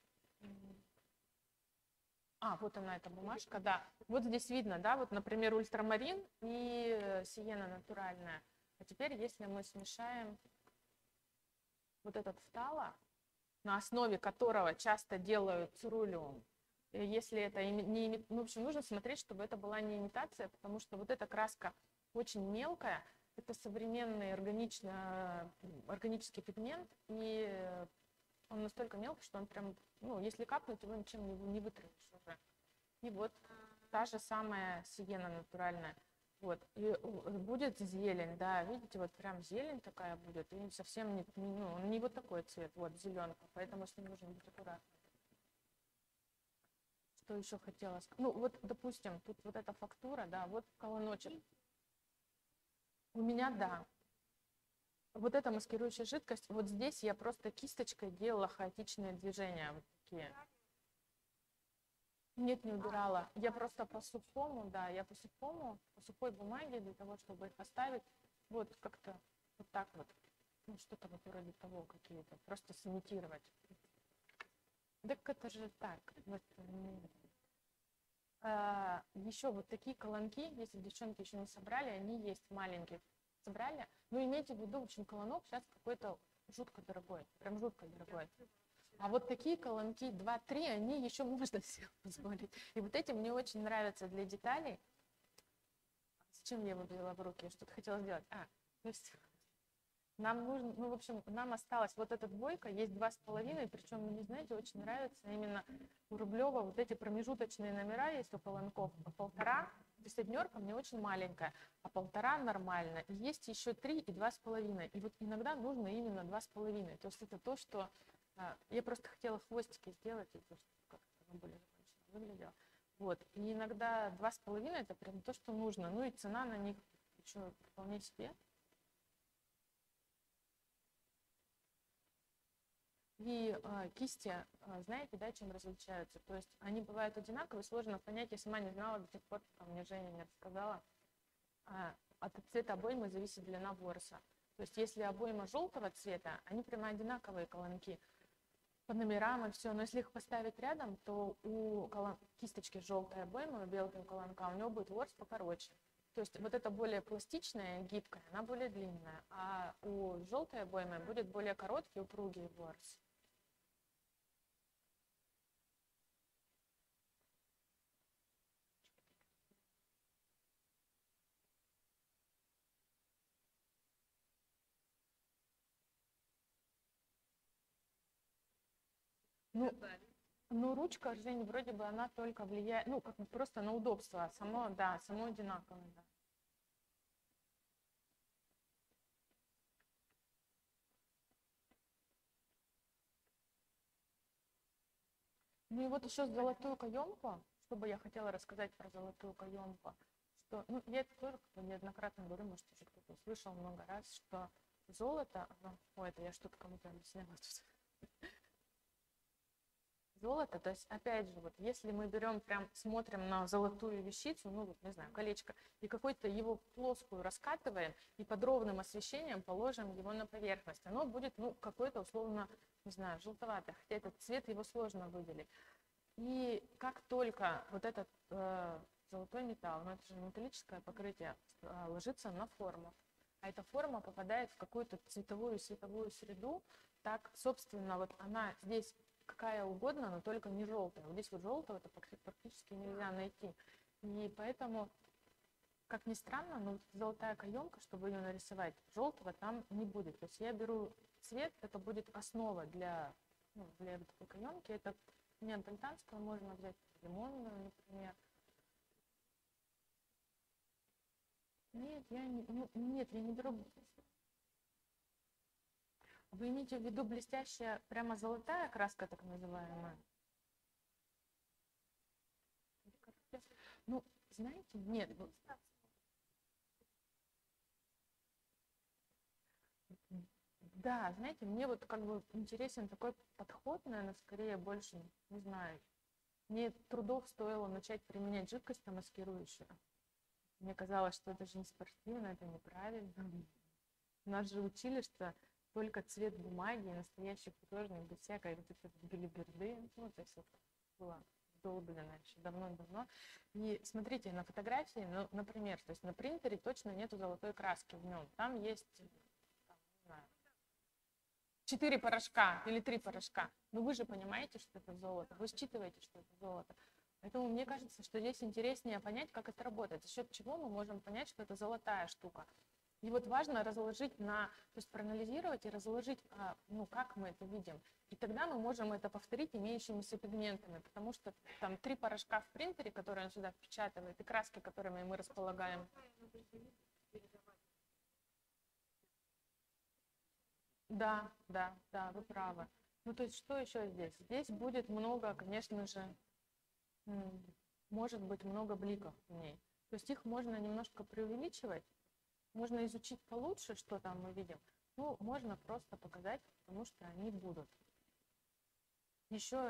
вот она, эта бумажка, да. Вот здесь видно, да, вот, например, ультрамарин и сиена натуральная. А теперь, если мы смешаем вот этот фтала, на основе которого часто делают цирулиум, если это не, ну, в общем, нужно смотреть, чтобы это была не имитация, потому что вот эта краска очень мелкая, это современный органический пигмент, и он настолько мелкий, что он прям, ну, если капнуть, его ничем не вытравишь уже. И вот та же самая сиена натуральная. Вот, и будет зелень, да, видите, вот прям зелень такая будет, и совсем не, ну, не вот такой цвет, вот, зеленка, поэтому с ним нужно быть аккуратным. Что еще хотела сказать? Ну, вот, допустим, тут вот эта фактура, да, вот колоночек. У меня, да. Вот эта маскирующая жидкость, вот здесь я просто кисточкой делала хаотичные движения, вот такие. Нет, не убирала. Я просто по сухому, да, я по сухой бумаге для того, чтобы их оставить, вот как-то вот так вот, ну, что-то вот вроде того какие-то, просто сымитировать. Так это же так. Вот, еще вот такие колонки, если девчонки еще не собрали, они есть маленькие. Собрали, но имейте в виду, очень колонок сейчас какой-то жутко дорогой, прям жутко дорогой. А вот такие колонки 2-3, они еще можно себе позволить. И вот эти мне очень нравятся для деталей. Зачем я его взяла в руки? Я что-то хотела сделать. То есть нам нужно, ну, в общем, нам осталось вот эта двойка, есть 2,5, причем, мне, знаете, очень нравится именно у Рублева вот эти промежуточные номера есть у колонков. 1,5, то есть 1 мне очень маленькая, а 1,5 нормально. И есть еще 3 и 2,5. И вот иногда нужно именно 2,5. То есть это то, что... Я просто хотела хвостики сделать, и как-то оно более закончено выглядело. Вот. И иногда 2,5 это прям то, что нужно. Ну и цена на них еще вполне себе. И кисти, знаете, да, чем различаются? То есть они бывают одинаковые, сложно понять, я сама не знала до тех пор, пока мне Женя не рассказала. От цвета обоймы зависит длина ворса. То есть если обойма желтого цвета, они прямо одинаковые колонки по номерам и все. Но если их поставить рядом, то у кисточки желтая обойма, у белого колонка, у него будет ворс покороче. То есть вот эта более пластичная, гибкая, она более длинная, а у желтой обоймы будет более короткий, упругий ворс. Ну, ручка, Жень, вроде бы она только влияет, ну, как бы просто на удобство, само, да, само одинаковое, да. Ну и вот еще золотую каемку, что бы я хотела рассказать про золотую каемку, что, ну, я это тоже неоднократно говорю, может, уже кто-то услышал много раз, что золото, ой, это я что-то кому-то объясняла тут. Золото, то есть, опять же, вот если мы берем, прям смотрим на золотую вещицу, ну, вот, не знаю, колечко, и какой-то его плоскую раскатываем, и под ровным освещением положим его на поверхность, оно будет, ну, какое-то условно, не знаю, желтоватое, хотя этот цвет его сложно выделить. И как только вот этот золотой металл, ну, это же металлическое покрытие, ложится на форму, а эта форма попадает в какую-то цветовую световую среду, так, собственно, вот она здесь какая угодно, но только не желтая. Вот здесь вот желтого это практически нельзя найти. И поэтому, как ни странно, но золотая каемка, чтобы ее нарисовать, желтого там не будет. То есть я беру цвет, это будет основа для, ну, для такой каемки. Это неаполитанскую можно взять, лимонную, например. Нет, я не беру. Вы имеете в виду блестящая, прямо золотая краска, так называемая? Ну, знаете, нет. Да, знаете, мне вот как бы интересен такой подход, наверное, скорее больше, не знаю. Мне трудов стоило начать применять жидкость маскирующую. Мне казалось, что это же не спортивно, это неправильно. Нас же учили, что только цвет бумаги, настоящий художник, без всякой вот этой белиберды, ну, то есть вот было долблено еще давно-давно. И смотрите, на фотографии, ну, например, то есть на принтере точно нету золотой краски в нем. Там есть, там, не знаю, 4 порошка или 3 порошка. Но вы же понимаете, что это золото, вы считываете, что это золото. Поэтому мне кажется, что здесь интереснее понять, как это работает, за счет чего мы можем понять, что это золотая штука. И вот важно разложить то есть проанализировать и разложить, как мы это видим. И тогда мы можем это повторить имеющимися пигментами, потому что там 3 порошка в принтере, которые он сюда впечатывает, и краски, которыми мы располагаем. Да, вы правы. Ну, то есть что еще здесь? Здесь будет много, конечно же, может быть много бликов в ней. То есть их можно немножко преувеличивать, можно изучить получше, что там мы видим. Ну, можно просто показать, потому что они будут. Еще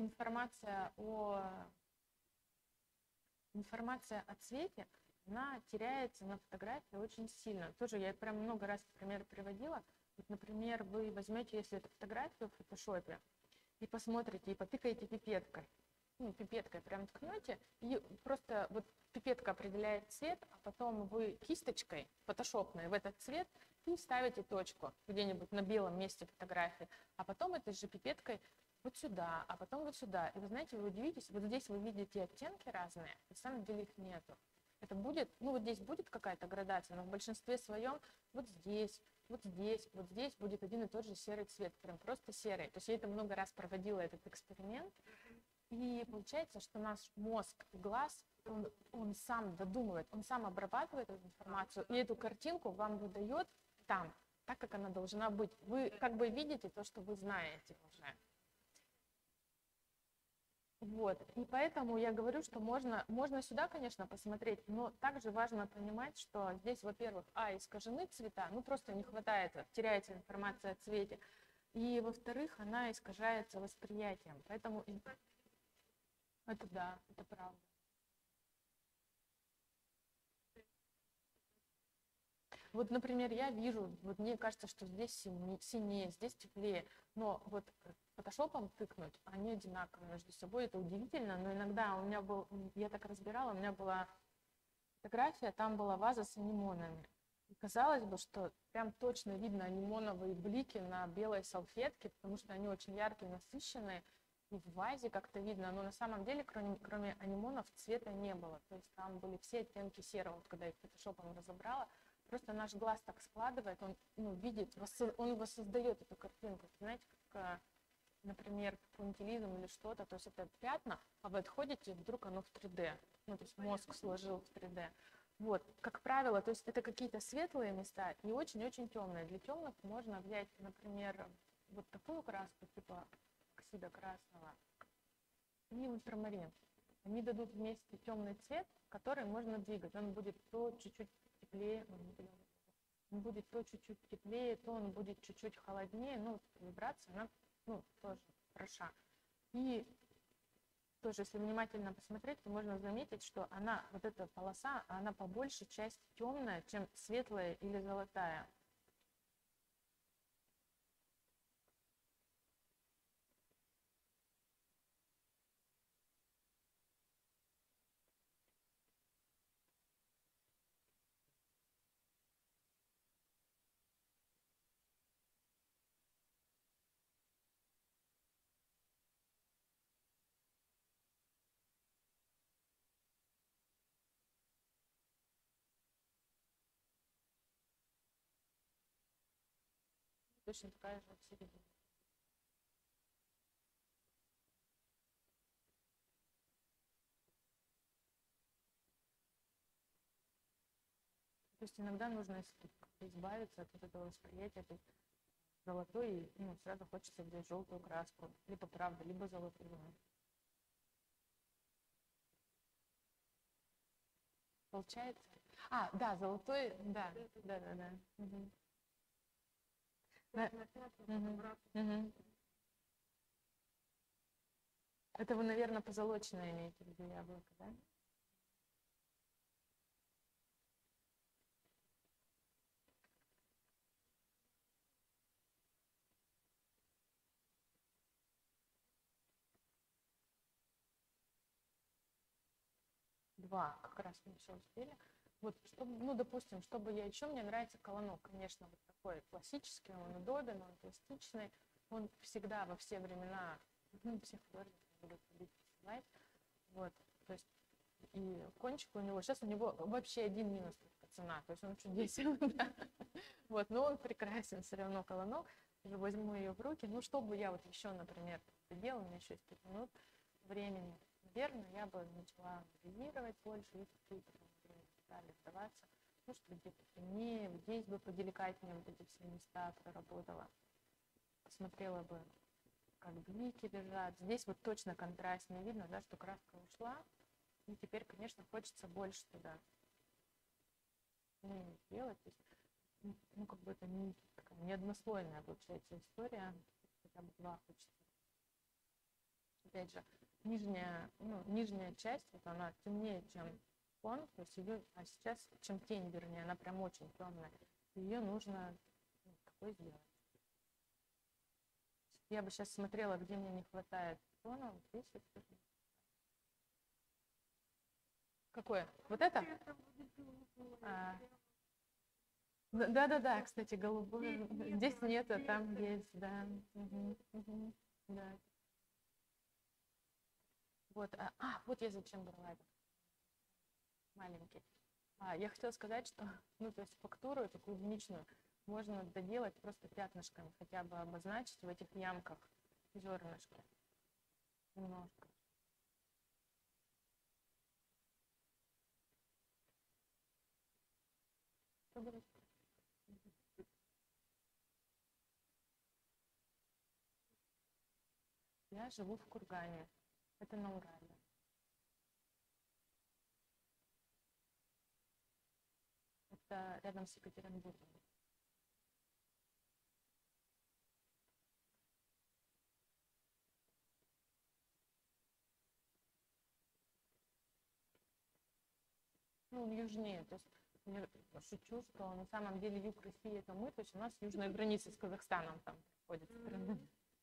информация о цвете, она теряется на фотографии очень сильно. Тоже я прям много раз пример приводила. Вот, например, вы возьмете, если это фотографию в фотошопе, и посмотрите, и потыкаете пипеткой. Пипеткой прям ткнете, и просто вот пипетка определяет цвет, а потом вы кисточкой фотошопной в этот цвет и ставите точку где-нибудь на белом месте фотографии, а потом этой же пипеткой вот сюда, а потом вот сюда. И вы знаете, вы удивитесь, вот здесь вы видите оттенки разные, на самом деле их нету. Это будет, вот здесь будет какая-то градация, но в большинстве своем вот здесь, вот здесь, вот здесь будет один и тот же серый цвет, прям просто серый. То есть я это много раз проводила, этот эксперимент. И получается, что наш мозг и глаз, он сам додумывает, он сам обрабатывает эту информацию, и эту картинку вам выдает там, так, как она должна быть. Вы как бы видите то, что вы знаете уже. Вот, и поэтому я говорю, что можно сюда, конечно, посмотреть, но также важно понимать, что здесь, во-первых, искажены цвета, просто не хватает, теряется информация о цвете, и, во-вторых, она искажается восприятием, поэтому... Это да, это правда. Вот, например, я вижу, вот мне кажется, что здесь синее, здесь теплее, но вот фотошопом тыкнуть, они одинаковые между собой, это удивительно, но иногда я так разбирала, у меня была фотография, там была ваза с анимонами. И казалось бы, что прям точно видно анимоновые блики на белой салфетке, потому что они очень яркие, насыщенные, и в вазе как-то видно, но на самом деле, кроме анимонов, цвета не было. То есть там были все оттенки серого, вот когда я их фотошопом разобрала. Просто наш глаз так складывает, он видит, он воссоздает эту картинку. Знаете, как, например, пунктилизм или что-то, то есть это пятна, а вы отходите, и вдруг оно в 3D. То есть мозг сложил в 3D. Вот, как правило, то есть это какие-то светлые места и очень-очень темные. Для темных можно взять, например, вот такую краску, типа оксида красного, и ультрамарин. Они дадут вместе темный цвет, который можно двигать. Он будет то чуть-чуть теплее, он будет то чуть-чуть теплее, то он будет чуть-чуть холоднее. Вибрация, она тоже хороша. И тоже, если внимательно посмотреть, то можно заметить, что вот эта полоса, она по большей части темная, чем светлая или золотая. Точно такая же в середине. То есть иногда нужно избавиться от этого восприятия, то есть золотой, и сразу хочется взять желтую краску, либо правда, либо золотую. Получается? Да, золотой, да. Угу. Угу. Это вы, наверное, позолоченное имеете в виду яблоко, да? Два, как раз мы все успели. Вот, чтобы, ну, допустим, чтобы я еще, мне нравится колонок, конечно, вот такой классический, он удобен, он пластичный, он всегда, во все времена, ну, все художники будут любить рисовать, вот, то есть, и кончик у него, сейчас у него вообще один минус, только цена, то есть он чудесен, да. Вот, но он прекрасен, все равно колонок, уже возьму ее в руки, ну, чтобы я вот еще, например, делала, у меня еще есть 5 минут времени, наверное, я бы начала моделировать больше и какие-то детали сдаваться, ну, чтобы где-то темнее, вот здесь бы поделикатнее вот эти все места проработала, посмотрела бы, как блики лежат, здесь вот точно контрастнее видно, да, что краска ушла, и теперь, конечно, хочется больше туда делать, то есть, ну, как бы это не, такая, не однослойная получается история, хотя бы два хочется. Опять же, нижняя, ну, нижняя часть, вот она темнее, чем фон, то есть ее, а сейчас, чем тень, вернее, она прям очень темная, ее нужно, ну, такой сделать. Я бы сейчас смотрела, где мне не хватает тона, вот здесь вот тоже. Какое? Вот это? Да-да-да, кстати, голубое. Здесь нет, а там есть, да. Да. Вот, вот я зачем брала этот маленький. Я хотела сказать, что, ну, то есть фактуру эту клубничную можно доделать просто пятнышками, хотя бы обозначить в этих ямках зернышки немножко. Я живу в Кургане, это на Урале. Это рядом с Екатеринбургом. Ну, он южнее, то есть я шучу, что на самом деле юг России это мы, то есть у нас южная граница с Казахстаном там проходит страна.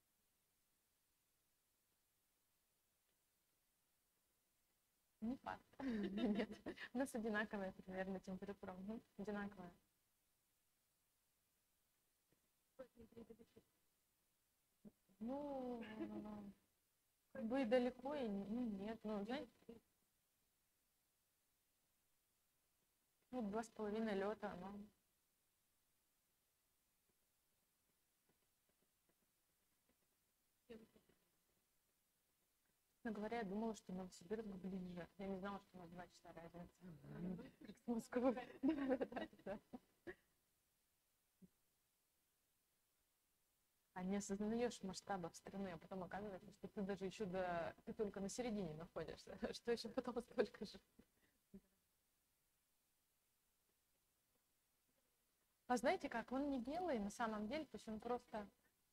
Не факт. Нет. У нас одинаковая примерно температура. Одинаковая. Ну, как бы и далеко, и нет. Ну, знаете, ну, 2,5 лета, но... Честно говоря, я думала, что Новосибирск ближе. Я не знала, что у нас 2 часа разница. Как с Москвой. Да. А не осознаешь масштабов страны, а потом оказывается, что ты даже еще ты только на середине находишься, что еще потом столько же. А знаете как, он не белый на самом деле, то есть он просто...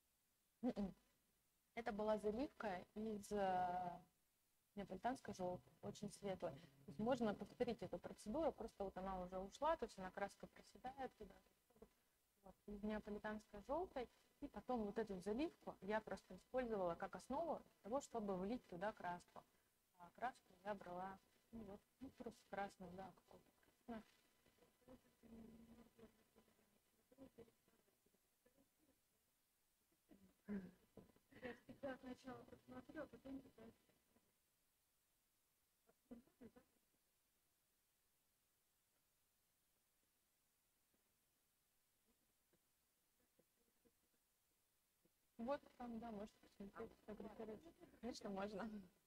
Это была заливка из неаполитанской желтой, очень светлой. То есть можно повторить эту процедуру, просто вот она уже ушла, то есть она краска проседает туда. Вот, из неаполитанской желтой. И потом вот эту заливку я просто использовала как основу для того, чтобы влить туда краску. А краску я брала, ну, вот, ну, просто красную, да, какую-то красную. Я всегда сначала посмотрю, а потом пытаюсь. Вот там, да, можете посмотреть, фотографировать. Конечно, можно.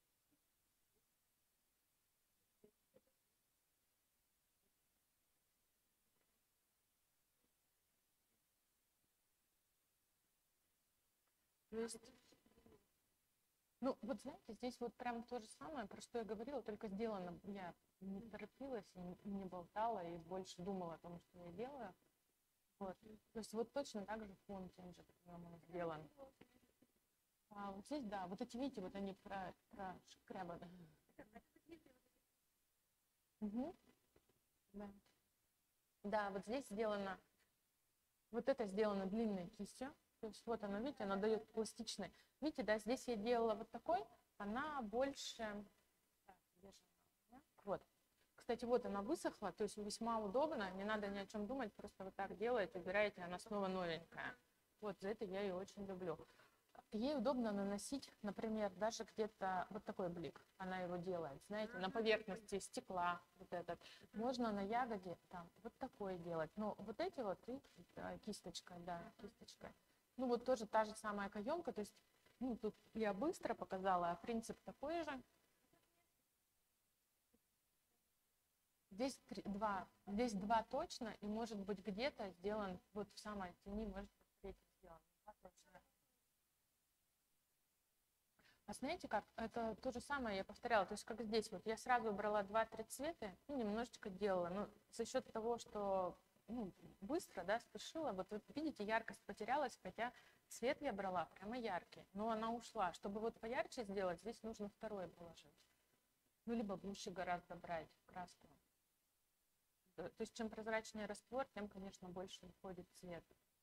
То есть, ну, вот знаете, здесь вот прям то же самое, про что я говорила, только сделано. Я не торопилась, и не болтала, и больше думала о том, что я делаю. Вот. То есть вот точно так же фон тем же, по-моему, сделан. А вот здесь, да, вот эти, видите, вот они прошкрябаны. Угу. Да. Да, вот здесь сделано, вот это сделано длинной кистью. То есть вот она, видите, она дает пластичный. Видите, да, здесь я делала вот такой, она больше... Так, вот. Кстати, вот она высохла, то есть весьма удобно, не надо ни о чем думать, просто вот так делаете, убираете, она снова новенькая. Вот за это я ее очень люблю. Ей удобно наносить, например, даже где-то вот такой блик, она его делает, знаете, на поверхности стекла, вот этот. Можно на ягоде там вот такой делать, но вот эти вот и кисточкой, да, кисточкой. Ну вот тоже та же самая каемка, то есть, ну тут я быстро показала, а принцип такой же. Здесь два точно, и может быть где-то сделан, вот в самой тени, может быть третий сделан. Два точно. А знаете как, это то же самое я повторяла, то есть как здесь, вот я сразу брала 2-3 цвета и немножечко делала, но за счет того, что ну, быстро, да, спешила, вот видите, яркость потерялась, хотя цвет я брала прямо яркий, но она ушла. Чтобы вот поярче сделать, здесь нужно второй положить. Ну, либо лучше гораздо брать краску. То есть чем прозрачнее раствор, тем, конечно, больше уходит цвет.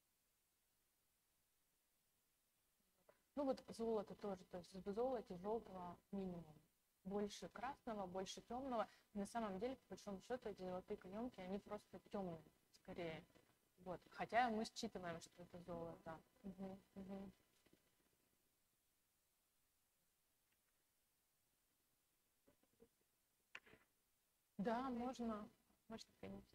Ну вот золото тоже, то есть в золоте желтого минимум. Больше красного, больше темного. И на самом деле, по большому счету, эти золотые каемки, они просто темные, скорее. Вот. Хотя мы считываем, что это золото. Угу, угу. Да, можно, конечно.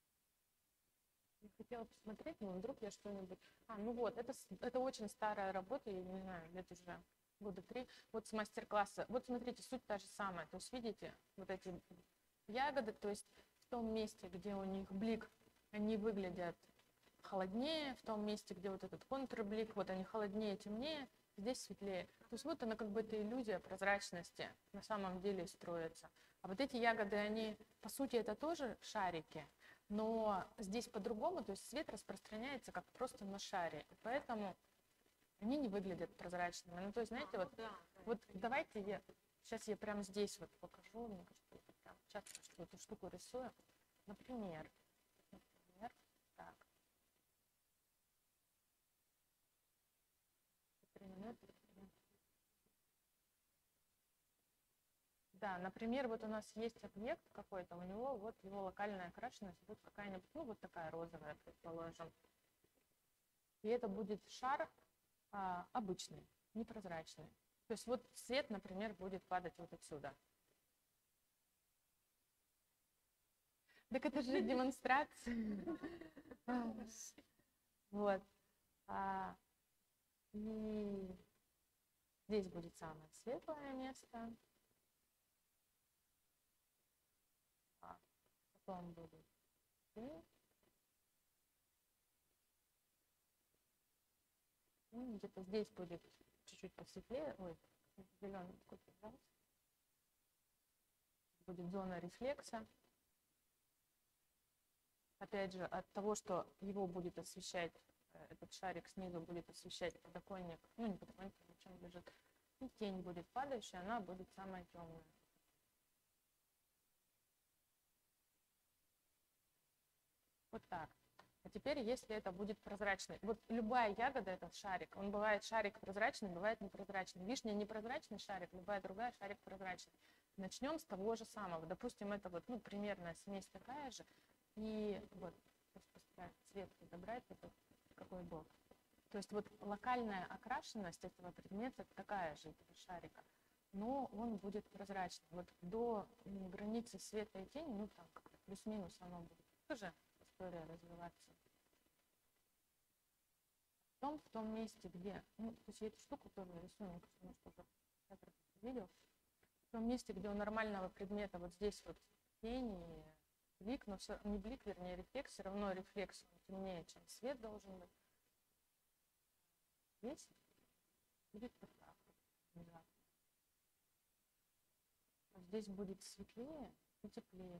Я хотела посмотреть, но вдруг я что-нибудь... ну вот, это очень старая работа, я не знаю, лет уже года 3. Вот с мастер-класса. Вот смотрите, суть та же самая. То есть видите, вот эти ягоды, то есть в том месте, где у них блик, они выглядят холоднее, в том месте, где вот этот контрблик, вот они холоднее, темнее, здесь светлее. То есть вот она как бы эта иллюзия прозрачности на самом деле строится. А вот эти ягоды, они, по сути, это тоже шарики, но здесь по-другому, то есть свет распространяется как просто на шаре, и поэтому они не выглядят прозрачными. Ну, то есть, знаете, вот давайте сейчас я прямо здесь вот покажу, мне кажется, я прям часто эту штуку рисую. Например, так, 3 минуты. Да, например, вот у нас есть объект какой-то, у него вот его локальная окрашенность будет какая-нибудь, ну вот такая розовая, предположим. И это будет шар обычный, непрозрачный. То есть вот свет, например, будет падать вот отсюда. Так это же демонстрация. Вот. И здесь будет самое светлое место. Потом будет где-то здесь будет чуть-чуть посветлее. Ой, зеленый сколько раз. Будет зона рефлекса. Опять же, от того, что его будет освещать, этот шарик снизу будет освещать подоконник, ну не подоконник, на чем лежит, и тень будет падающая, она будет самая темная. Вот так. А теперь, если это будет прозрачный, вот любая ягода это шарик, он бывает шарик прозрачный, бывает непрозрачный. Вишня непрозрачный шарик, любая другая шарик прозрачный. Начнем с того же самого. Допустим, это вот, ну, примерно смесь такая же. И вот, цвет подобрать, это какой бок. То есть вот локальная окрашенность этого предмета такая же, этого шарика, но он будет прозрачный. Вот до границы света и тени, ну там как-то плюс-минус оно будет тоже история развиваться. В том месте, где, ну, то есть я эту штуку тоже рисую, потому что видел, в том месте, где у нормального предмета вот здесь вот тень и блик, но все, не блик, вернее, рефлекс, все равно рефлекс темнее, чем свет должен быть. Здесь будет вот так вот. Здесь будет светлее и теплее.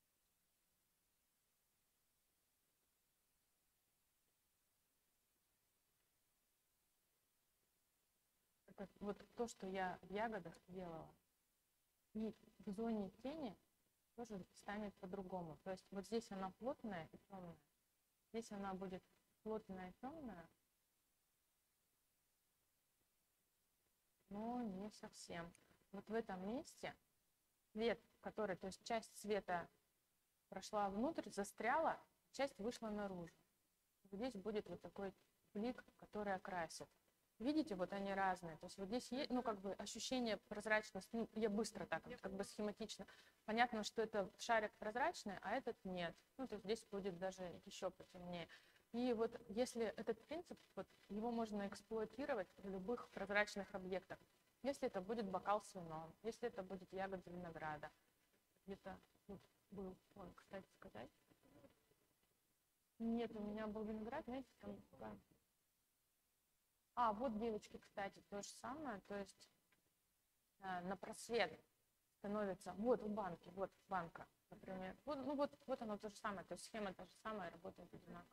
Это вот то, что я в ягодах делала. И в зоне тени тоже станет по-другому. То есть вот здесь она плотная и темная. Здесь она будет плотная и темная, но не совсем. Вот в этом месте цвет который, то есть часть цвета прошла внутрь, застряла, часть вышла наружу. Здесь будет вот такой блик, который окрасит. Видите, вот они разные. То есть вот здесь есть, ну, как бы ощущение прозрачности, ну, я быстро так, вот, как бы схематично. Понятно, что это шарик прозрачный, а этот нет. Ну, то есть здесь будет даже еще потемнее. И вот если этот принцип, вот, его можно эксплуатировать в любых прозрачных объектах. Если это будет бокал с вином, если это будет ягода винограда. Где-то вот был, ой, кстати сказать. Нет, у меня был виноград, знаете, там такая... А, вот, девочки, кстати, то же самое, то есть на просвет становится, вот в банке, вот банка, например, вот, ну вот оно то же самое, то есть схема та же самая, работает одинаково.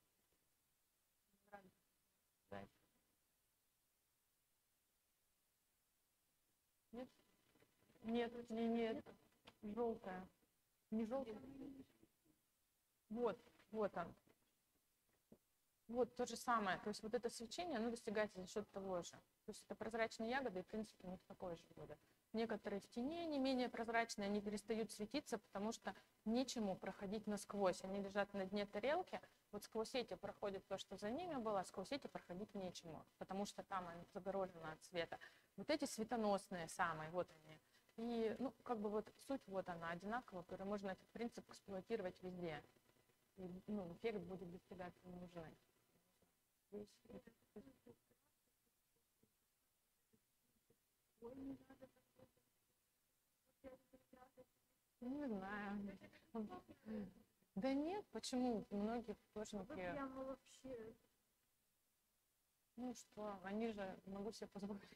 Нет? Нет, нет, желтая, не желтая. Вот, вот он. Вот то же самое, то есть вот это свечение, оно достигается за счет того же. То есть это прозрачные ягоды, и в принципе у них такое же будет. Некоторые в тени, они менее прозрачные, они перестают светиться, потому что нечему проходить насквозь. Они лежат на дне тарелки, вот сквозь эти проходит то, что за ними было, а сквозь эти проходить нечему, потому что там они загорожены от света. Вот эти светоносные самые, вот они. И, ну, как бы вот суть вот она одинаковая, которую можно этот принцип эксплуатировать везде. И, ну, эффект будет достигаться нужный. Не знаю. Да нет, почему? Многие художники... Ну что, они же, могу себе позволить.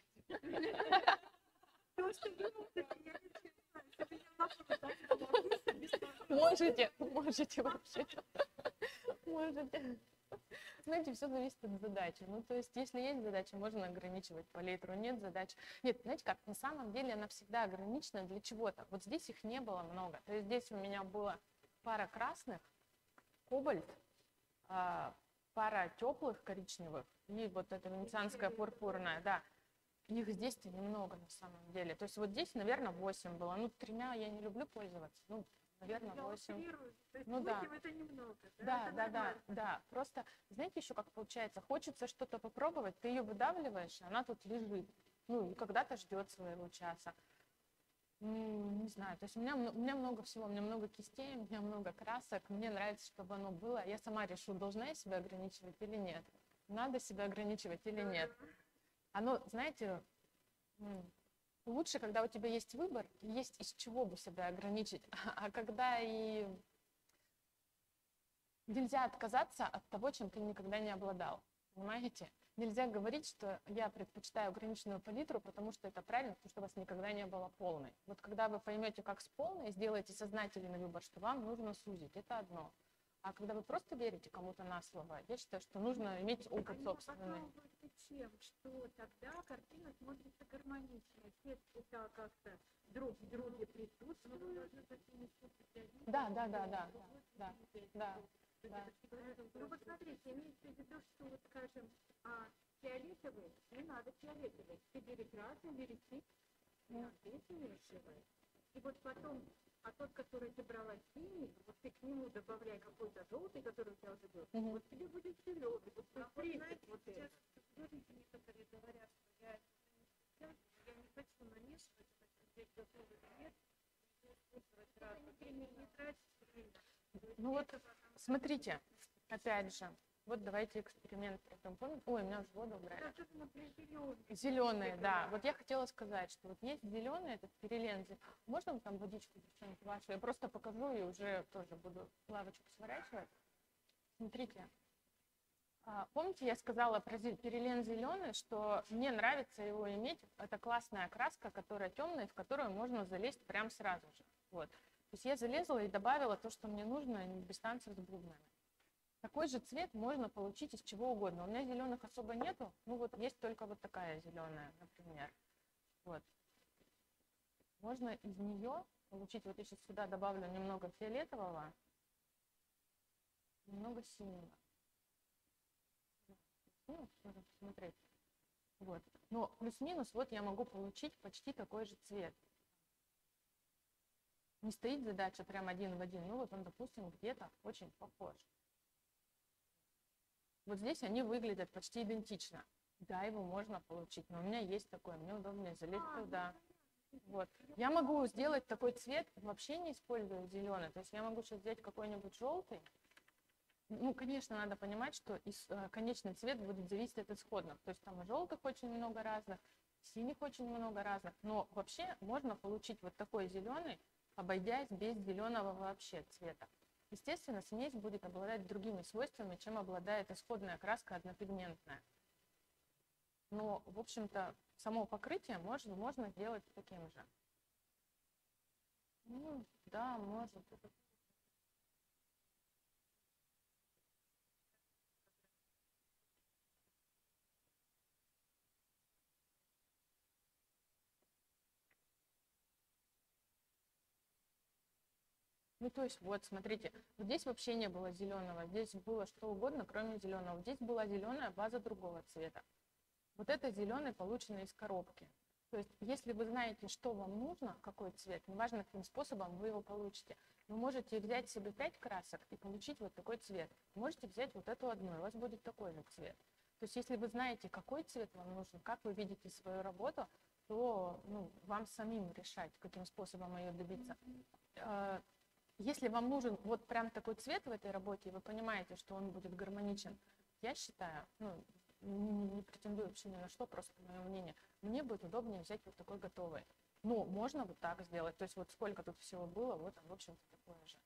Можете вообще. Можете. Знаете, все зависит от задачи. Ну, то есть, если есть задача, можно ограничивать палитру. Нет задач. Нет, знаете как, на самом деле она всегда ограничена для чего-то. Вот здесь их не было много. То есть здесь у меня была пара красных, кобальт, пара теплых коричневых и вот эта венецианская пурпурная, да. Их здесь-то немного на самом деле. То есть вот здесь, наверное, 8 было. Ну, 3 я не люблю пользоваться. Ну, наверное, 8. Ну да. Это немного, да? Да. Просто, знаете, еще как получается, хочется что-то попробовать, ты ее выдавливаешь, она тут лежит. Ну, и когда-то ждет своего часа. Не знаю, то есть у меня много всего, у меня много кистей, у меня много красок, мне нравится, чтобы оно было. Я сама решу, должна я себя ограничивать или нет. Надо себя ограничивать или нет. Оно, знаете, лучше, когда у тебя есть выбор, есть из чего бы себя ограничить, а когда и нельзя отказаться от того, чем ты никогда не обладал, понимаете? Нельзя говорить, что я предпочитаю ограниченную палитру, потому что это правильно, потому что у вас никогда не было полной. Вот когда вы поймете, как с полной, сделаете сознательный выбор, что вам нужно сузить, это одно. А когда вы просто верите кому-то на слово, я считаю, что нужно иметь опыт собственный. Чем, что тогда картина смотрится гармонично. Это как-то друг в друге присутствуют. Да. Ну вот смотрите, имеется в виду, что вот, скажем, фиолетовый, не надо фиолетовый. Ты бери красный, бери синий, ты смешивай. И вот потом, тот, который ты брала синий, вот ты к нему добавляй какой-то желтый, который у тебя уже был, вот тебе будет зеленый. Вот знаете, вот сейчас художники некоторые говорят, что я не хочу намешивать, здесь готовый цвет, не тратить время. Ну вот, смотрите, опять же, вот давайте эксперимент проведем. Помните? Ой, у меня уже воду убрали. Зеленые, да. Вот я хотела сказать, что вот есть зеленый, этот перелензи. Можно там водичку что-нибудь вашу? Я просто покажу и уже тоже буду лавочку сворачивать. Смотрите. Помните, я сказала про перелен зеленый, что мне нравится его иметь. Это классная краска, которая темная, в которую можно залезть прям сразу же. Вот. То есть я залезла и добавила то, что мне нужно, без танцев с бубнами. Такой же цвет можно получить из чего угодно. У меня зеленых особо нету, ну вот есть только вот такая зеленая, например. Вот. Можно из нее получить, вот я сейчас сюда добавлю немного фиолетового, немного синего. Ну, можно посмотреть. Вот. Но плюс-минус вот я могу получить почти такой же цвет. не стоит задача прям один в один, ну вот он, допустим, где-то очень похож. Вот здесь они выглядят почти идентично. Да, его можно получить, но у меня есть такое, мне удобнее залезть туда. Вот. Я могу сделать такой цвет, вообще не используя зеленый. То есть я могу сейчас взять какой-нибудь желтый. Ну, конечно, надо понимать, что конечный цвет будет зависеть от исходных. То есть там и желтых очень много разных, синих очень много разных. Но вообще можно получить вот такой зеленый, обойдясь без зеленого вообще цвета. Естественно, смесь будет обладать другими свойствами, чем обладает исходная краска однопигментная. Но, в общем-то, само покрытие можно сделать таким же. Ну, да, может. Ну, то есть, вот, смотрите, вот здесь вообще не было зеленого, здесь было что угодно, кроме зеленого. Здесь была зеленая база другого цвета. Вот это зеленый, полученный из коробки. То есть, если вы знаете, что вам нужно, какой цвет, неважно, каким способом вы его получите, вы можете взять себе 5 красок и получить вот такой цвет. Можете взять вот эту одну, и у вас будет такой же цвет. То есть, если вы знаете, какой цвет вам нужен, как вы видите свою работу, то вам самим решать, каким способом ее добиться. Если вам нужен вот прям такой цвет в этой работе, и вы понимаете, что он будет гармоничен, я считаю, не претендую вообще ни на что, просто мое мнение, мне будет удобнее взять вот такой готовый. Ну, можно вот так сделать, то есть вот сколько тут всего было, вот, в общем-то, такое же.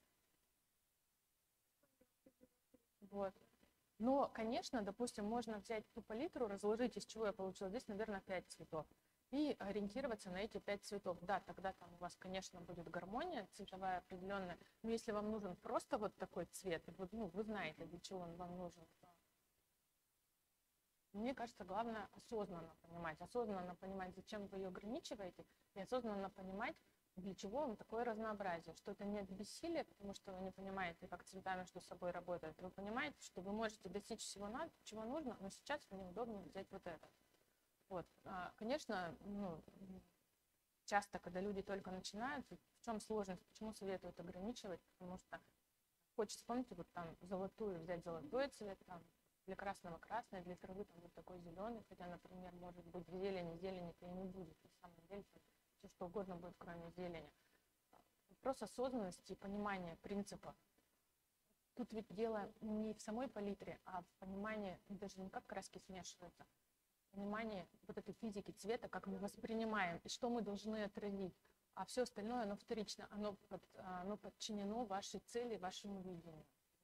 Вот. Но, конечно, допустим, можно взять ту палитру, разложить, из чего я получила здесь, наверное, 5 цветов, и ориентироваться на эти 5 цветов. Да, тогда там у вас, конечно, будет гармония цветовая определенная, но если вам нужен просто вот такой цвет, вот, вы знаете, для чего он вам нужен, то, мне кажется, главное осознанно понимать, зачем вы ее ограничиваете, и осознанно понимать, для чего вам такое разнообразие, что это не от бессилия, потому что вы не понимаете, как цвета между собой работают, вы понимаете, что вы можете достичь всего, чего нужно, но сейчас мне удобно взять вот это. Вот. Конечно, часто, когда люди только начинают, в чем сложность, почему советуют ограничивать, потому что хочется, помните, вот там взять золотой цвет, там, для красного красный, для травы там вот такой зеленый, хотя, например, может быть в зелени-то и не будет, на самом деле все что угодно будет, кроме зелени. Вопрос осознанности и понимания принципа. Тут ведь дело не в самой палитре, а в понимании, даже не как краски смешиваются, понимание вот этой физики цвета, как мы воспринимаем и что мы должны отразить, а все остальное, оно вторично, оно подчинено вашей цели, вашему видению.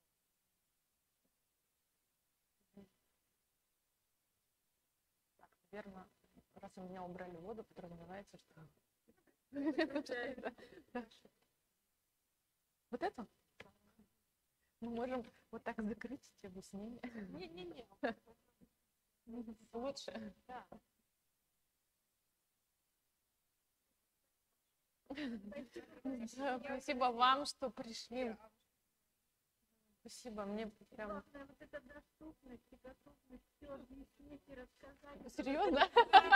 Так, наверное, раз у меня убрали воду, подразумевается, что... Вот это? Мы можем вот так закрыть эти объяснения. Не-не-не. Лучше. Да. Спасибо вам, что пришли. Спасибо, мне прям... Главное, вот эта доступность и готовность все объяснить и рассказать. Серьезно?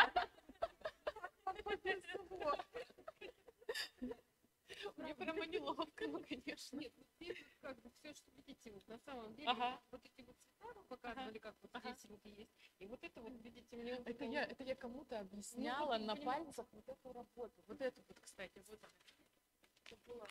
Мне прямо неловко, ну, конечно. Нет, здесь как бы все, что видите, вот на самом деле, вот эти вот цвета вы показывали, как вот здесь есть. И вот это вот, видите, мне... Это я кому-то объясняла на пальцах вот эту работу. Вот эту вот, кстати, вот она. Это было...